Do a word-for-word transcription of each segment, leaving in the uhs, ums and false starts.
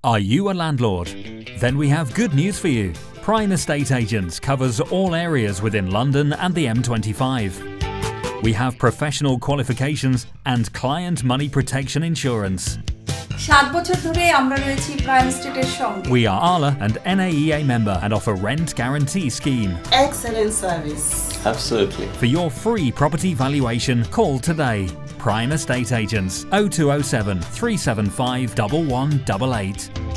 Are you a landlord? Then we have good news for you. Prime Estate Agents covers all areas within London and the M twenty-five. We have professional qualifications and client money protection insurance. সাত বছর ধরে আমরা রয়েছি prime স্টেটের সঙ্গে। We are A L A and N A E A member and offer rent guarantee scheme. Excellent service. Absolutely. For your free property valuation, call today. Prime Estate Agents oh two oh seven, three seven five, one one eight eight.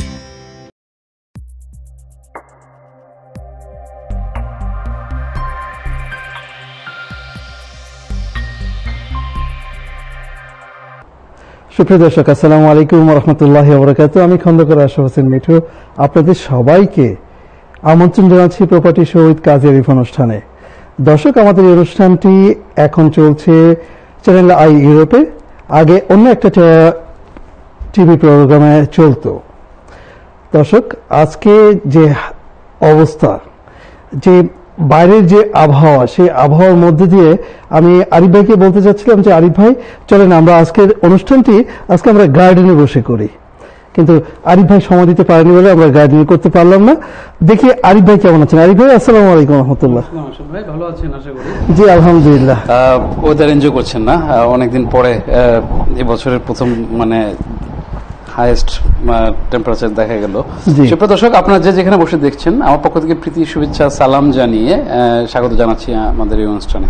সুপ্রিয় দর্শক, আসসালামু আলাইকুম ওয়া রাহমাতুল্লাহি ওয়া বারাকাতুহু। আমি খন্দকার আশরাফ হোসেন মিঠু আপনাদের সবাইকে আমন্ত্রণ জানাচ্ছি property show with Kazi Arif অনুষ্ঠানে। দর্শক, আমাদের এই অনুষ্ঠানটি এখন চলছে চ্যানেল আই ইউরোপে, আগে অন্য একটা টিভি প্রোগ্রামে চলতো। দর্শক, আজকে যে অবস্থা, যে বাইরের যে আবহাওয়া, সেই আবহাওয়ার মধ্যে দিয়ে আমি আরিফ ভাইকে বলতে চাচ্ছিলাম যে আরিফ ভাই চলেন আমরা আজকের অনুষ্ঠানটি আজকে আমরা গার্ডেনে বসে করি, কিন্তু আরিফ ভাই সময় দিতে পারেনি বলে আমরা গার্ডেনে করতে পারলাম না। দেখি আরিফ ভাই কেমন আছেন। আরিফ ভাই আসসালামু আলাইকুম রহমতুল্লাহ। ভাই ভালো আছেন আশা করি? জি আলহামদুলিল্লাহ। ওয়েদার এনজয় করছেন না? অনেকদিন পরে এই বছরের প্রথম মানে হাইয়েস্ট টেম্পারেচার দেখা গেল। সুপ্রিয় দর্শক, আপনারা যে যেখানে বসে দেখছেন, আমার পক্ষ থেকে প্রীতি শুভেচ্ছা সালাম জানিয়ে স্বাগত জানাচ্ছি আমাদের এই অনুষ্ঠানে।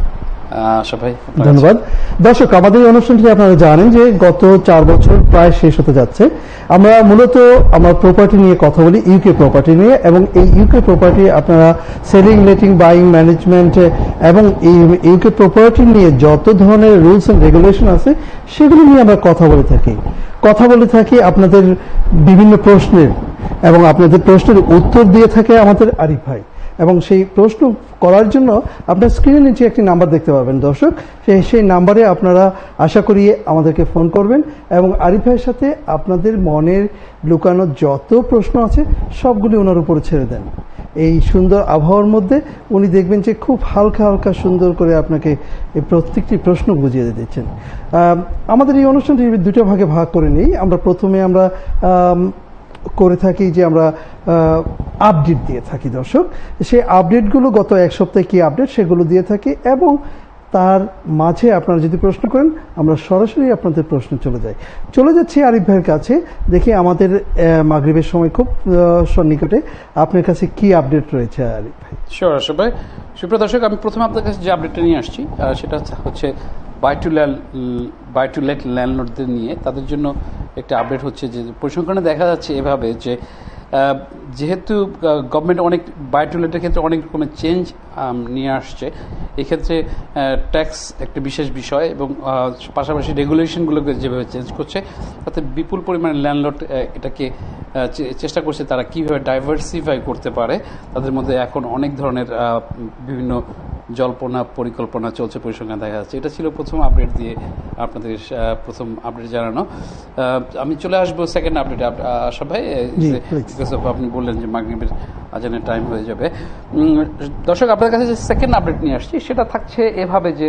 ধন্যবাদ। দর্শক, আমাদের এই অনুষ্ঠানটি আপনারা জানেন যে গত চার বছর প্রায় শেষ হতে যাচ্ছে। আমরা মূলত আমরা প্রপার্টি নিয়ে কথা বলি, ইউকে প্রপার্টি নিয়ে, এবং এই ইউকে প্রপার্টি আপনারা সেলিং, লেটিং, বাইং, ম্যানেজমেন্ট এবং এই ইউকে প্রপার্টি নিয়ে যত ধরনের রুলস এন্ড রেগুলেশন আছে সেগুলো নিয়ে আমরা কথা বলে থাকি কথা বলে থাকি আপনাদের বিভিন্ন প্রশ্নের, এবং আপনাদের প্রশ্নের উত্তর দিয়ে থাকে আমাদের আরিফ ভাই। এবং সেই প্রশ্ন করার জন্য আপনার স্ক্রিনের নিচে একটি নাম্বার দেখতে পাবেন দর্শক, সেই সেই নাম্বারে আপনারা আশা করি আমাদেরকে ফোন করবেন এবং আরিফ ভাইয়ের সাথে আপনাদের মনের লুকানো যত প্রশ্ন আছে সবগুলি ওনার উপরে ছেড়ে দেন। এই সুন্দর আবহাওয়ার মধ্যে উনি দেখবেন যে খুব হালকা হালকা সুন্দর করে আপনাকে এই প্রত্যেকটি প্রশ্ন বুঝিয়ে দিচ্ছেন। আমাদের এই অনুষ্ঠানটি দুটো ভাগে ভাগ করে নিই। আমরা প্রথমে আমরা করে থাকি যে আমরা আপডেট দিয়ে থাকি দর্শক, সেই আপডেটগুলো গত এক সপ্তাহে কি আপডেট সেগুলো দিয়ে থাকি, এবং তার মাঝে আপনারা যদি প্রশ্ন করেন আমরা সরাসরি আপনাদের প্রশ্ন চলে যাই চলে যাচ্ছি আরিফ ভাইয়ের কাছে। দেখি আমাদের মাগরিবের সময় খুব সন্নিকটে, আপনার কাছে কি আপডেট রয়েছে আরিফ ভাই? শিওর আশরাফ ভাই। সুপ্রিয় দর্শক, আমি প্রথমে আপনার কাছে যে আপডেটটা নিয়ে আসছি সেটা হচ্ছে buy to buy to let ল্যান্ডলর্ডদের নিয়ে। তাদের জন্য একটা আপডেট হচ্ছে যে পরিসংখ্যানে দেখা যাচ্ছে এভাবে যে যেহেতু গভর্নমেন্ট অনেক বাই টু লেটের ক্ষেত্রে অনেক রকমের চেঞ্জ নিয়ে আসছে, এক্ষেত্রে ট্যাক্স একটা বিশেষ বিষয় এবং পাশাপাশি রেগুলেশনগুলোকে যেভাবে চেঞ্জ করছে তাতে বিপুল পরিমাণে ল্যান্ডলর্ড এটাকে চেষ্টা করছে তারা কীভাবে ডাইভার্সিফাই করতে পারে। তাদের মধ্যে এখন অনেক ধরনের বিভিন্ন জল্পনা পরিকল্পনা চলছে পরিসংখ্যান দেখা যাচ্ছে। এটা ছিল প্রথম আপডেট দিয়ে আপনাদের প্রথম আপডেট জানানো। আমি চলে আসবো সেকেন্ড আপডেট। আশরাফ ভাই, আপনি বললেন যে মাগরিবের আজানের টাইম হয়ে যাবে। দর্শক, আপনাদের কাছে যে সেকেন্ড আপডেট নিয়ে আসছি সেটা থাকছে এভাবে যে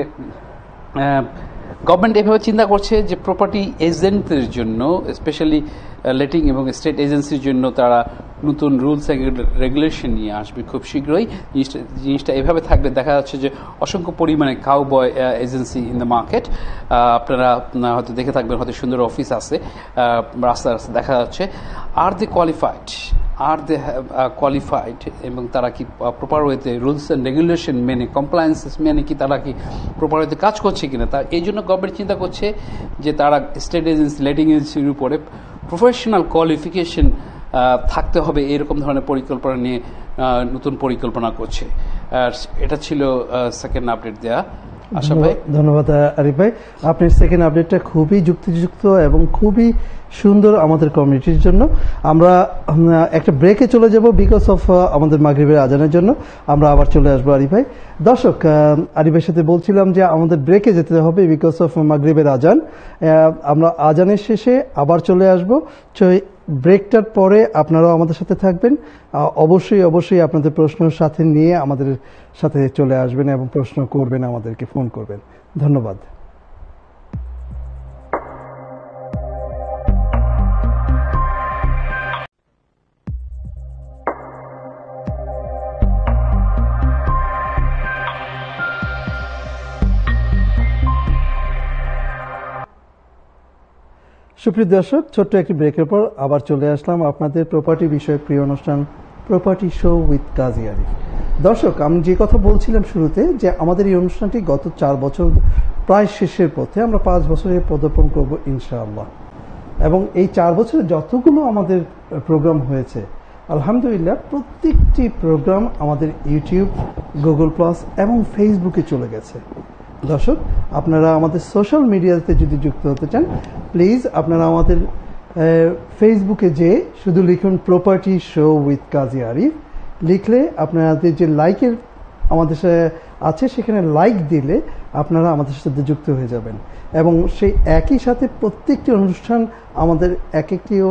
গভর্নমেন্ট এভাবে চিন্তা করছে যে প্রপার্টি এজেন্টদের জন্য, স্পেশালি লেটিং এবং স্টেট এজেন্সির জন্য তারা নতুন রুলস এন্ড রেগুলেশন নিয়ে আসবে খুব শীঘ্রই। জিনিসটা জিনিসটা এভাবে থাকলে দেখা যাচ্ছে যে অসংখ্য পরিমাণে cowboy agency in the market, আপনারা হয়তো দেখে থাকবেন, হয়তো সুন্দর অফিস আছে রাস্তা রাস্তা দেখা যাচ্ছে। আর দে কোয়ালিফাইড আর দে কোয়ালিফাইড এবং তারা কি প্রপার ওয়েতে রুলস অ্যান্ড রেগুলেশন মেনে, কমপ্লায়েন্সেস মেনে কি তারা কি প্রপার ওয়েতে কাজ করছে কিনা, তা এই জন্য গভর্নমেন্ট চিন্তা করছে যে তারা স্টেট এজেন্সি, লেটিং এজেন্সির উপরে প্রফেশনাল কোয়ালিফিকেশন থাকতে হবে, এরকম ধরনের পরিকল্পনা নিয়ে নতুন পরিকল্পনা করছে। আর এটা ছিল সেকেন্ড আপডেট দেয়া। আশরাফ ভাই, ধন্যবাদ আরিফ ভাই। আপনার সেকেন্ড আপডেটটা খুবই যুক্তিযুক্ত এবং খুবই সুন্দর আমাদের কমিউনিটির জন্য। আমরা একটা ব্রেকে চলে যাব বিকজ অফ আমাদের মাগরিবের আজানের জন্য। আমরা আবার চলে আসবো আরিফ ভাই। দর্শক, আরিফের সাথে বলছিলাম যে আমাদের ব্রেকে যেতে হবে বিকজ অফ মাগরিবের আজান। আমরা আজানের শেষে আবার চলে আসবো। ব্রেকটার পরে আপনারাও আমাদের সাথে থাকবেন, অবশ্যই অবশ্যই আপনাদের প্রশ্নের সাথে নিয়ে আমাদের সাথে চলে আসবেন এবং প্রশ্ন করবেন, আমাদেরকে ফোন করবেন। ধন্যবাদ। সুপ্রিয় দর্শক, ছোট্ট একটি ব্রেকের পর আবার চলে আসলাম আপনাদের প্রপার্টি বিষয়ক প্রিয় অনুষ্ঠান property show with Kazi Arif. দর্শক, আমি যে কথা বলছিলাম শুরুতে যে আমাদের এই অনুষ্ঠানটি গত চার বছর প্রায় শেষের পথে, আমরা পাঁচ বছরে পদার্পণ করব ইনশাআল্লাহ। এবং এই চার বছরে যতগুলো আমাদের প্রোগ্রাম হয়েছে আলহামদুলিল্লাহ প্রত্যেকটি প্রোগ্রাম আমাদের ইউটিউব, গুগল প্লাস এবং ফেসবুকে চলে গেছে। দর্শক, আপনারা আমাদের সোশ্যাল মিডিয়াতে যদি যুক্ত হতে চান প্লিজ আপনারা আমাদের ফেসবুকে যে শুধু লিখুন property show with Kazi Arif, লিখলে আপনাদের যে লাইকের আমাদের আছে সেখানে লাইক দিলে আপনারা আমাদের সাথে যুক্ত হয়ে যাবেন। এবং সেই একই সাথে প্রত্যেকটি অনুষ্ঠান আমাদের এক একটিও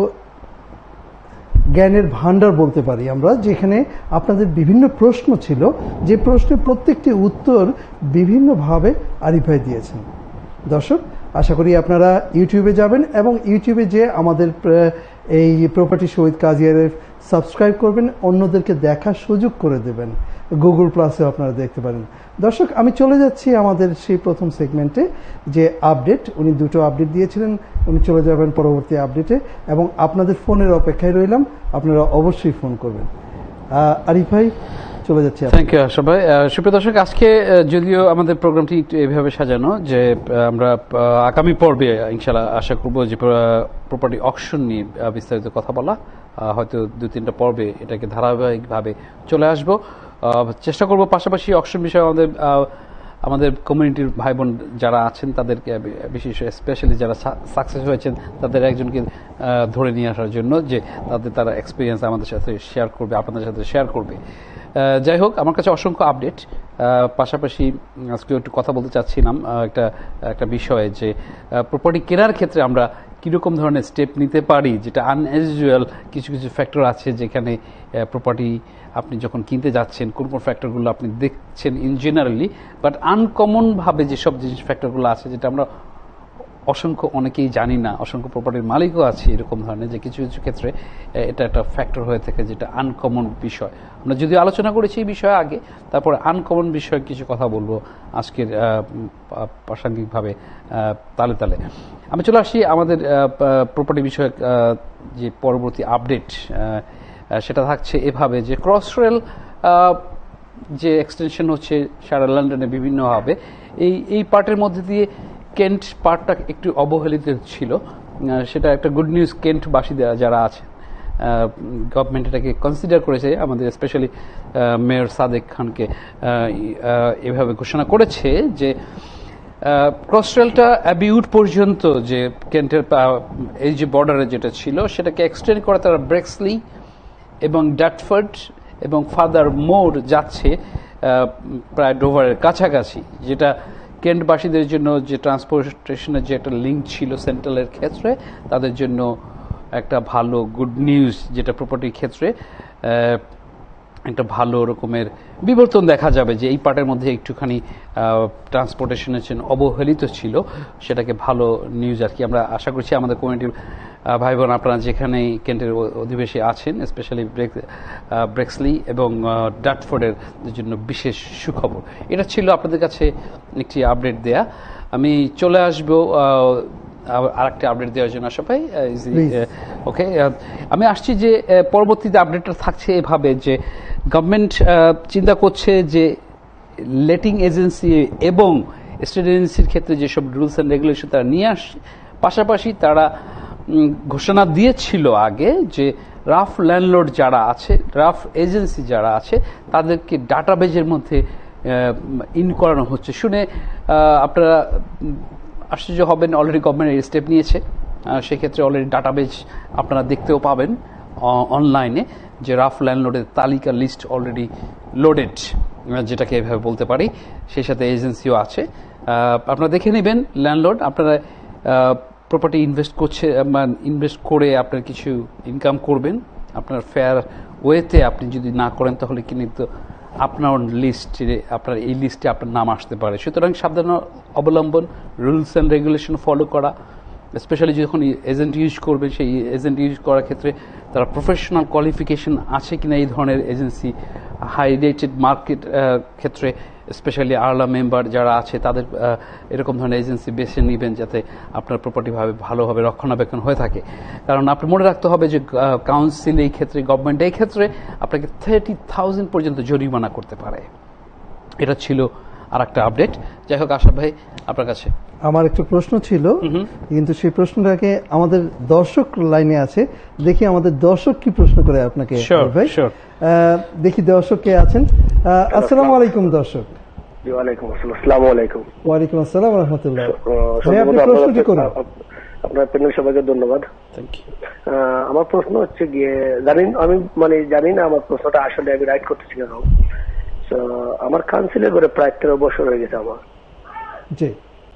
জ্ঞানের ভান্ডার বলতে পারি আমরা, যেখানে আপনাদের বিভিন্ন প্রশ্ন ছিল, যে প্রশ্নের প্রত্যেকটি উত্তর বিভিন্নভাবে আরিফ ভাই দিয়েছেন। দর্শক, আশা করি আপনারা ইউটিউবে যাবেন এবং ইউটিউবে যে আমাদের এই property show with Kazi Arif subscribe করবেন, অন্যদেরকে দেখার সুযোগ করে দেবেন। গুগল প্লাসেও আপনারা দেখতে পারেন। দর্শক, আমি চলে যাচ্ছি আমাদের সেই প্রথম সেগমেন্টে, যে আপডেট। উনি দুটো আপডেট দিয়েছিলেন, উনি চলে যাবেন পরবর্তী আপডেটে এবং আপনাদের ফোনের অপেক্ষায় রইলাম, আপনারা অবশ্যই ফোন করবেন। আরিফ ভাই, চলে যাচ্ছি। থ্যাংক ইউ আশরাফ ভাই। সুপ্রিয় দর্শক, আজকে যদিও আমাদের প্রোগ্রামটি এভাবে সাজানো যে আমরা আগামী পর্বে ইনশাআল্লাহ আশা করব যে প্রপার্টি অকশন নিয়ে বিস্তারিত কথা বলা, হয়তো দু তিনটা পর্বে এটাকে ধারাবাহিকভাবে চলে আসব, চেষ্টা করব। পাশাপাশি অকশন বিষয়ে আমাদের আমাদের কমিউনিটির ভাই বোন যারা আছেন তাদেরকে, বিশেষ স্পেশালি যারা সাকসেস হয়েছেন তাদের একজনকে ধরে নিয়ে আসার জন্য, যে তাদের তারা এক্সপিরিয়েন্স আমাদের সাথে শেয়ার করবে, আপনাদের সাথে শেয়ার করবে। যাই হোক, আমার কাছে অসংখ্য আপডেট। পাশাপাশি আজকে একটু কথা বলতে চাচ্ছিলাম একটা একটা বিষয়ে, যে প্রপার্টি কেনার ক্ষেত্রে আমরা কীরকম ধরনের স্টেপ নিতে পারি, যেটা আনইউজুয়াল কিছু কিছু ফ্যাক্টর আছে যেখানে প্রপার্টি আপনি যখন কিনতে যাচ্ছেন কোন কোন ফ্যাক্টরগুলো আপনি দেখছেন ইন জেনারেলি, বাট আনকমনভাবে যেসব জিনিস ফ্যাক্টরগুলো আছে যেটা আমরা অসংখ্য অনেকেই জানি না, অসংখ্য প্রপার্টির মালিকও আছে এরকম ধরনের, যে কিছু কিছু ক্ষেত্রে এটা একটা ফ্যাক্টর হয়ে থাকে যেটা আনকমন বিষয়। আমরা যদিও আলোচনা করেছি এই বিষয়ে আগে, তারপরে আনকমন বিষয়ে কিছু কথা বলবো আজকের প্রাসঙ্গিকভাবে তালে তালে। আমি চলে আসি আমাদের প্রপার্টি বিষয়ক যে পরবর্তী আপডেট, সেটা থাকছে এভাবে যে ক্রস রেল যে এক্সটেনশন হচ্ছে সারা লন্ডনে বিভিন্নভাবে, এই এই পার্টের মধ্যে দিয়ে কেন্ট পার্টটা একটু অবহেলিত ছিল, সেটা একটা গুড নিউজ কেন্টবাসীরা যারা আছে। গভর্নমেন্ট এটাকে কনসিডার করেছে, আমাদের স্পেশালি মেয়র সাদেক খানকে এভাবে ঘোষণা করেছে যে ক্রস রেলটা অ্যাবিউড পর্যন্ত, যে কেন্টের এই যে বর্ডারে যেটা ছিল সেটাকে এক্সটেন্ড করে তারা ব্রেক্সলি এবং ডাটফোর্ড এবং ফাদার মোর যাচ্ছে প্রায় ডোভারের কাছাকাছি, যেটা কেন্টবাসীদের জন্য যে ট্রান্সপোর্টেশনের যে একটা লিঙ্ক ছিল সেন্ট্রালের ক্ষেত্রে, তাদের জন্য একটা ভালো গুড নিউজ, যেটা প্রপার্টির ক্ষেত্রে একটা ভালো রকমের বিবর্তন দেখা যাবে, যে এই পার্টের মধ্যে একটুখানি ট্রান্সপোর্টেশনের জন্য অবহেলিত ছিল, সেটাকে ভালো নিউজ আর কি। আমরা আশা করছি আমাদের কমিউনিটির ভাই বোন আপনারা যেখানে কেন্টের অধিবেশী আছেন, স্পেশালি ব্রেক্সলি এবং ডাটফোর্ডের জন্য বিশেষ সুখবর। এটা ছিল আপনাদের কাছে একটি আপডেট দেয়া। আমি চলে আসবো আর একটা আপডেট দেওয়ার জন্য আশা পাই। ওকে, আমি আসছি যে পরবর্তীতে আপডেটটা থাকছে এভাবে, যে গভর্নমেন্ট চিন্তা করছে যে লেটিং এজেন্সি এবং স্টেট এজেন্সির ক্ষেত্রে যেসব রুলস অ্যান্ড রেগুলেশন তারা নিয়ে আসছে, পাশাপাশি তারা ঘোষণা দিয়েছিল আগে যে রাফ ল্যান্ডলর্ড যারা আছে, রাফ এজেন্সি যারা আছে, তাদেরকে ডাটাবেজের মধ্যে ইন করানো হচ্ছে। শুনে আপনারা আশ্চর্য হবেন, অলরেডি গভর্নমেন্ট এই স্টেপ নিয়েছে, সেক্ষেত্রে অলরেডি ডাটাবেজ আপনারা দেখতেও পাবেন অনলাইনে, যে রাফ ল্যান্ডলর্ডের তালিকা লিস্ট অলরেডি লোডেড, যেটাকে এভাবে বলতে পারি। সেই সাথে এজেন্সিও আছে, আপনারা দেখে নেবেন ল্যান্ডলর্ড। আপনারা প্রপার্টি ইনভেস্ট করছে, ইনভেস্ট করে আপনার কিছু ইনকাম করবেন, আপনার ফেয়ার ওয়েতে আপনি যদি না করেন তাহলে কিন্তু আপনার লিস্টে, আপনার এই লিস্টে আপনার নাম আসতে পারে। সুতরাং সাবধান অবলম্বন, রুলস অ্যান্ড রেগুলেশন ফলো করা, স্পেশালি যখন এজেন্ট ইউজ করবে, সেই এজেন্ট ইউজ করার ক্ষেত্রে তারা প্রফেশনাল কোয়ালিফিকেশন আছে কিনা, এই ধরনের এজেন্সি হাই রেটেড মার্কেট ক্ষেত্রে স্পেশালি আরলা মেম্বার যারা আছে তাদের এরকম ধরনের এজেন্সি বেছে নেবেন যাতে আপনার প্রপার্টি ভাবে ভালোভাবে রক্ষণাবেক্ষণ হয়ে থাকে। কারণ আপনি মনে রাখতে হবে যে কাউন্সিল এই ক্ষেত্রে, গভর্নমেন্ট এই ক্ষেত্রে আপনাকে থার্টি থাউজেন্ড পর্যন্ত জরিমানা করতে পারে। এটা ছিল আর একটা আপডেট। যাই হোক আশরাফ ভাই আপনার কাছে আমার একটা প্রশ্ন ছিল, কিন্তু সেই প্রশ্নটাকে আমাদের দর্শক লাইনে আছে, দেখি আমাদের দর্শক কি প্রশ্ন করে আপনাকে। ভাই দেখি দর্শক কে আছেন। আসসালামু আলাইকুম দর্শক। ওয়ালাইকুম আসসালাম। আসসালামু আলাইকুম। ওয়ালাইকুম আসসালাম ওয়া রাহমাতুল্লাহ। ভাই আপনি প্রশ্নটি করুন। আপনার প্যানেল সবাইকে ধন্যবাদ। Thank you. আমার প্রশ্ন হচ্ছে গিয়ে, জানেন আমি মানে জানি না আমার প্রশ্নটা আসলে আমি রাইট করতেছি কেন। আমার কাউন্সিলে করে প্রায় তেরো বছর হয়ে গেছে আমার। জি।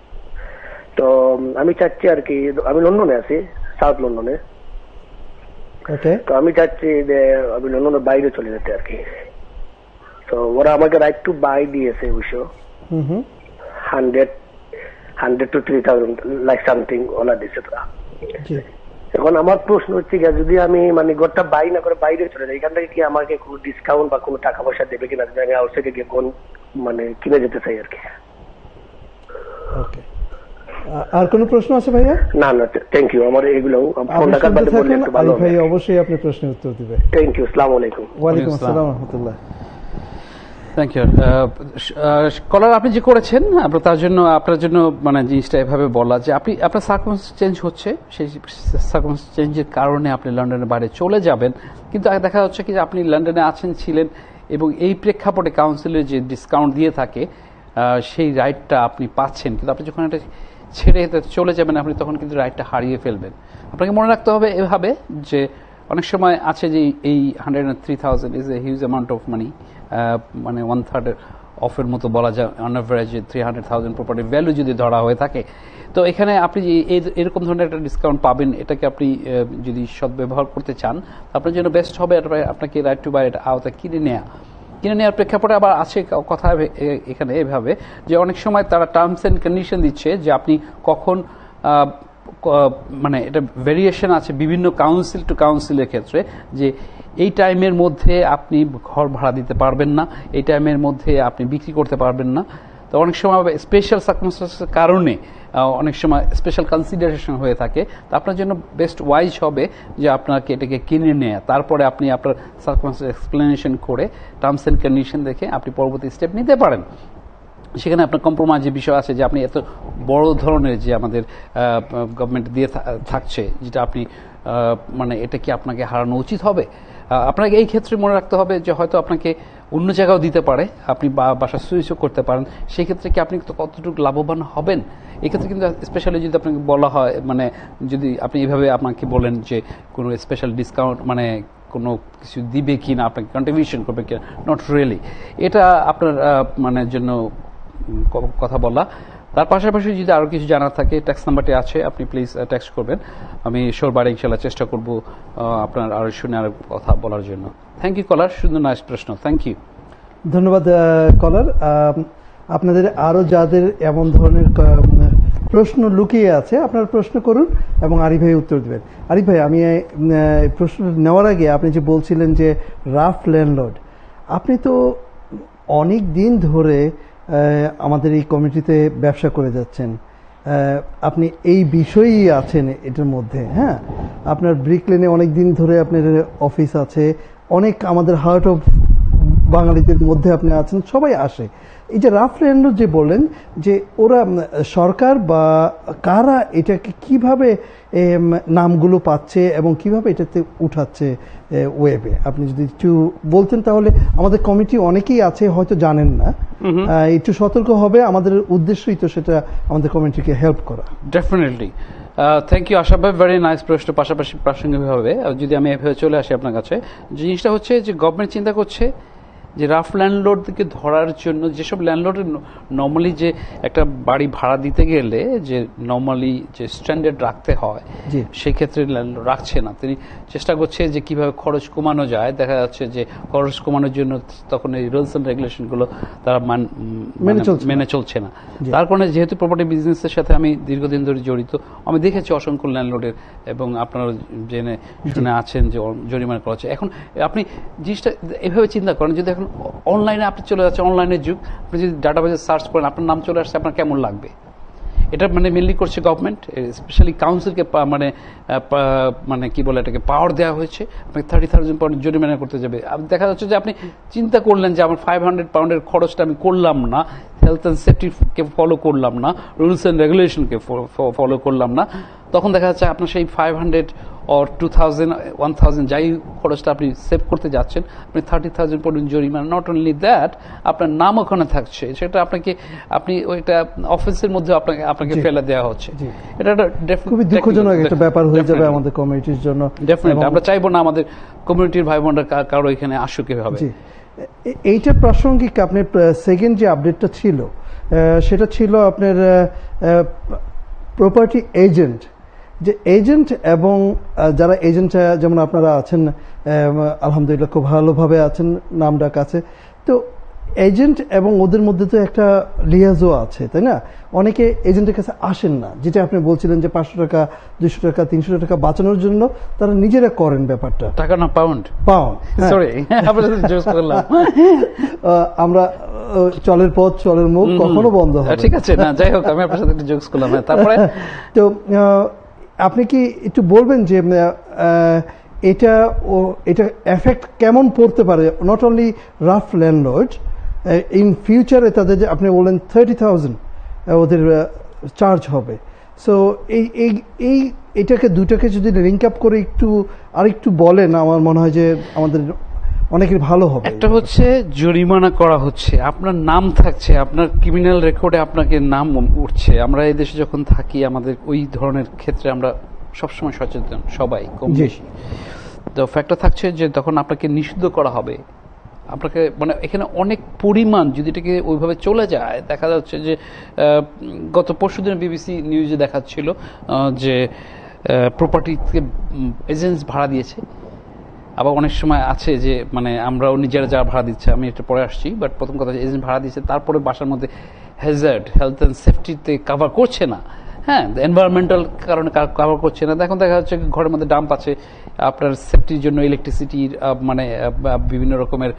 তো আমি চাচ্ছি আর কি, আমি লন্ডনে আছি, সাউথ লন্ডনে। ওকে। তো আমি চাচ্ছি যে আমি লন্ডনের বাইরে চলে যেতে আর কি। তো ওরা আমাকে রাইট টু বাই দিয়েছে অবশ্য, hundred hundred two three thousand like something ওলা দিয়েছে তারা। এখন আমার প্রশ্ন হচ্ছে যদি আমি মানে ঘরটা বাই না করে বাইরে চলে যাই, এখান থেকে কি আমাকে কোনো ডিসকাউন্ট বা কোনো টাকা পয়সা দেবে কিনা, আমি আউটসাইডে গিয়ে কোন মানে কিনে যেতে চাই আর কি। ওকে। আর কোনো প্রশ্ন আছে ভাইয়া? না না থ্যাংক ইউ। আমার এগুলো খন্দকার বাদে বললে একটু ভালো হবে। ভাই অবশ্যই আপনি প্রশ্নের উত্তর দিবে। Thank you. আসসালামু আলাইকুম। ওয়ালাইকুম আসসালাম ওয়া রাহমাতুল্লাহ। Thank you. কলার আপনি যে করেছেন আপনার তার জন্য আপনার জন্য মানে জিনিসটা এভাবে বলা যে আপনি আপনার সার্কামস্টেন্স চেঞ্জ হচ্ছে, সেই সার্কামস্টেন্স চেঞ্জের কারণে আপনি লন্ডনের বাইরে চলে যাবেন, কিন্তু দেখা যাচ্ছে কি যে আপনি লন্ডনে আছেন ছিলেন এবং এই প্রেক্ষাপটে কাউন্সিলের যে ডিসকাউন্ট দিয়ে থাকে সেই রাইটটা আপনি পাচ্ছেন, কিন্তু আপনি যখন এটা ছেড়ে চলে যাবেন আপনি তখন কিন্তু রাইটটা হারিয়ে ফেলবেন। আপনাকে মনে রাখতে হবে এভাবে যে অনেক সময় আছে যে এই hundred and three thousand is a huge amount of money, মানে ওয়ান থার্ড অফের মতো বলা যায় on average three hundred thousand প্রপার্টির ভ্যালু যদি ধরা হয়ে থাকে। তো এখানে আপনি এরকম ধরনের একটা ডিসকাউন্ট পাবেন, এটাকে আপনি যদি সদ্ব্যবহার করতে চান আপনার জন্য বেস্ট হবে আপনাকে রাইট টু বাই এটা আওতা কিনে নেওয়া। কিনে নেওয়ার প্রেক্ষাপটে আবার আছে কথা এখানে এভাবে যে অনেক সময় তারা টার্মস অ্যান্ড কন্ডিশন দিচ্ছে যে আপনি কখন মানে এটা ভেরিয়েশন আছে বিভিন্ন কাউন্সিল টু কাউন্সিলের ক্ষেত্রে, যে এই টাইমের মধ্যে আপনি ঘর ভাড়া দিতে পারবেন না, এই টাইমের মধ্যে আপনি বিক্রি করতে পারবেন না। তো অনেক সময় স্পেশাল সার্কামস্টেন্সের কারণে অনেক সময় স্পেশাল কনসিডারেশন হয়ে থাকে। তো আপনার জন্য বেস্ট ওয়াইজ হবে যে আপনাকে এটাকে কিনে নেয়া, তারপরে আপনি আপনার সার্কামস্টেন্স এক্সপ্লেনেশন করে টার্মস অ্যান্ড কন্ডিশন দেখে আপনি পরবর্তী স্টেপ নিতে পারেন। সেখানে আপনার কম্প্রোমাইজের বিষয় আছে যে আপনি এত বড় ধরনের যে আমাদের গভর্নমেন্ট দিয়ে থাকছে যেটা আপনি মানে এটা কি আপনাকে হারানো উচিত হবে। আপনাকে এই ক্ষেত্রে মনে রাখতে হবে যে হয়তো আপনাকে অন্য জায়গাও দিতে পারে, আপনি বাসা সুইচও করতে পারেন, সেই ক্ষেত্রে কি আপনি কতটুকু লাভবান হবেন। এক্ষেত্রে কিন্তু স্পেশালি যদি আপনাকে বলা হয় মানে যদি আপনি এইভাবে আপনাকে বলেন যে কোনো স্পেশাল ডিসকাউন্ট মানে কোনো কিছু দিবে কি না, আপনাকে কন্ট্রিবিউশন করবে কি না, নট রিয়েলি, এটা আপনার মানে জন্য কথা বলা। তার পাশাপাশি যদি আরও কিছু জানার থাকে ট্যাক্স নাম্বারটি আছে, আপনি প্লিজ টেক্সট করবেন, আমি শোর বাড়ি ইনশাল্লাহ চেষ্টা করব আপনার আরও শুনে আরও কথা বলার জন্য। থ্যাংক ইউ কলার, সুন্দর নাইস প্রশ্ন, থ্যাংক ইউ। ধন্যবাদ কলার। আপনাদের আরও যাদের এমন ধরনের প্রশ্ন লুকিয়ে আছে আপনারা প্রশ্ন করুন এবং আরিফ ভাই উত্তর দেবেন। আরিফ ভাই আমি প্রশ্ন নেওয়ার আগে আপনি যে বলছিলেন যে রাফ ল্যান্ডলর্ড, আপনি তো অনেক দিন ধরে আমাদের এই কমিটিতে ব্যবসা করে যাচ্ছেন, আপনি এই বিষয়েই আছেন এটার মধ্যে। হ্যাঁ, আপনার ব্রিক লেনে অনেক দিন ধরে আপনার অফিস আছে, অনেক আমাদের হার্ট অফ বাঙালিদের মধ্যে আপনি আছেন, সবাই আসে। এই যে রাফ ল্যান্ডলর্ড যে বললেন যে ওরা সরকার বা কারা এটাকে কিভাবে নামগুলো পাচ্ছে এবং কিভাবে এটাতে উঠাচ্ছে ওয়েবে, আপনি যদি একটু বলতেন তাহলে আমাদের কমিটি অনেকেই আছে হয়তো জানেন না, একটু সতর্ক হবে। আমাদের উদ্দেশ্যই তো সেটা আমাদের কমিটিকে হেল্প করা। ডেফিনেটলি, থ্যাংক ইউ আশরাফ ভাই, ভেরি নাইস প্রশ্ন। পাশাপাশি প্রাসঙ্গিকভাবে যদি আমি এভাবে চলে আসি আপনার কাছে, জিনিসটা হচ্ছে যে গভর্নমেন্ট চিন্তা করছে যে রাফ ল্যান্ডলর্ডকে ধরার জন্য যেসব ল্যান্ডলর্ডের নর্মালি যে একটা বাড়ি ভাড়া দিতে গেলে যে নর্মালি যে স্ট্যান্ডার্ড রাখতে হয় সেই ক্ষেত্রে ল্যান্ডলর্ড রাখছে না। তিনি চেষ্টা করছে যে কিভাবে খরচ কমানো যায়। দেখা যাচ্ছে যে খরচ কমানোর জন্য তখন এই রুলস অ্যান্ড রেগুলেশনগুলো তারা মেনে চলছে না। তার কারণে যেহেতু প্রপার্টি বিজনেসের সাথে আমি দীর্ঘদিন ধরে জড়িত, আমি দেখেছি অসংখ্য ল্যান্ডলর্ডের, এবং আপনারা জেনে শুনে আছেন যে জরিমানা করা হচ্ছে। এখন আপনি জিনিসটা এভাবে চিন্তা করেন, যদি এখন অনলাইনে আপনি চলে যাচ্ছেন, অনলাইনের যুগ, আপনি যদি ডাটাবেজে সার্চ করেন আপনার নাম চলে আসছে, আপনার কেমন লাগবে? এটা মানে মেনলি করছে গভর্নমেন্ট, স্পেশালি কাউন্সিলকে মানে মানে কি বলে এটাকে পাওয়ার দেওয়া হয়েছে, আপনাকে থার্টি থাউজেন্ড পাউন্ড জরিমানা করতে যাবে। দেখা যাচ্ছে যে আপনি চিন্তা করলেন যে আমার ফাইভ হান্ড্রেড পাউন্ডের খরচটা আমি করলাম না, হেলথ অ্যান্ড সেফটিকে ফলো করলাম না, রুলস অ্যান্ড রেগুলেশনকে ফলো করলাম না, তখন দেখা যাচ্ছে আপনার সেই five hundred or two thousand one thousand যাই খরচটা আপনি সেভ করতে যাচ্ছেন, আপনি থার্টি থাউজেন্ড পর্যন্ত জরিমানা। নট অনলি দ্যাট, আপনার নাম ওখানে থাকছে, সেটা আপনাকে আপনি ওইটা অফিসের মধ্যে আপনাকে আপনাকে ফেলে দেওয়া হচ্ছে। এটা একটা খুবই দুঃখজনক একটা ব্যাপার হয়ে যাবে আমাদের কমিউনিটির জন্য। ডেফিনেটলি আমরা চাইবো না আমাদের কমিউনিটির ভাই বোনরা কারো এখানে আসুক এভাবে। এইটা প্রাসঙ্গিক আপনার সেকেন্ড যে আপডেটটা ছিল সেটা ছিল আপনার প্রপার্টি এজেন্ট, যে এজেন্ট এবং যারা এজেন্ট যেমন আপনারা আছেন আলহামদুলিল্লাহ খুব ভালোভাবে আছেন, নাম ডাক আছে, তো এজেন্ট এবং ওদের মধ্যে তো একটা লিয়াজও আছে, তাই না? অনেকে এজেন্টের কাছে আসেন না, যেটা আপনি বলছিলেন যে পাঁচশো টাকা দুইশো টাকা তিনশো টাকা বাঁচানোর জন্য তারা নিজেরা করেন ব্যাপারটা। টাকা না পাউন্ড, পাউন্ড সরি আমরা চলের পথ চলের মুখ কখনো বন্ধ হয়, ঠিক আছে না, যাই হোক আমি আপনার সাথে একটু জোকস করলাম। তারপরে তো আপনি কি একটু বলবেন যে এটা ও এটা এফেক্ট কেমন পড়তে পারে, not only rough landlord, in ফিউচারে তাদের যে আপনি বললেন থার্টি থাউজেন্ড ওদের চার্জ হবে, সো এই এই এই এটাকে দুটাকে যদি লিঙ্ক আপ করে একটু আর একটু বলেন আমার মনে হয় যে আমাদের অনেকের ভালো হবে। একটা হচ্ছে জরিমানা করা হচ্ছে, আপনার নাম থাকছে, আপনার ক্রিমিনাল রেকর্ডে আপনাকে নাম উঠছে। আমরা এই দেশে যখন থাকি আমাদের ওই ধরনের ক্ষেত্রে আমরা সবসময় সচেতন, সবাই কম বেশি। তো ফ্যাক্টর থাকছে যে তখন আপনাকে নিষিদ্ধ করা হবে, আপনাকে মানে এখানে অনেক পরিমাণ যদি এটাকে ওইভাবে চলে যায়, দেখা যাচ্ছে যে গত পরশু দিন বিবিসি নিউজে দেখাচ্ছিল যে প্রপার্টিকে এজেন্টস ভাড়া দিয়েছে। আবার অনেক সময় আছে যে মানে আমরাও নিজেরা যারা ভাড়া দিচ্ছে, আমি এটা পরে আসছি, বাট প্রথম কথা এজেন্ট ভাড়া দিচ্ছে, তারপরে বাসার মধ্যে হ্যাজার্ড হেলথ অ্যান্ড সেফটিতে কাভার করছে না, হ্যাঁ এনভায়রনমেন্টাল কারণে কাভার করছে না। এখন দেখা যাচ্ছে ঘরের মধ্যে ডাম্প আছে, আপনার সেফটির জন্য ইলেকট্রিসিটির মানে বিভিন্ন রকমের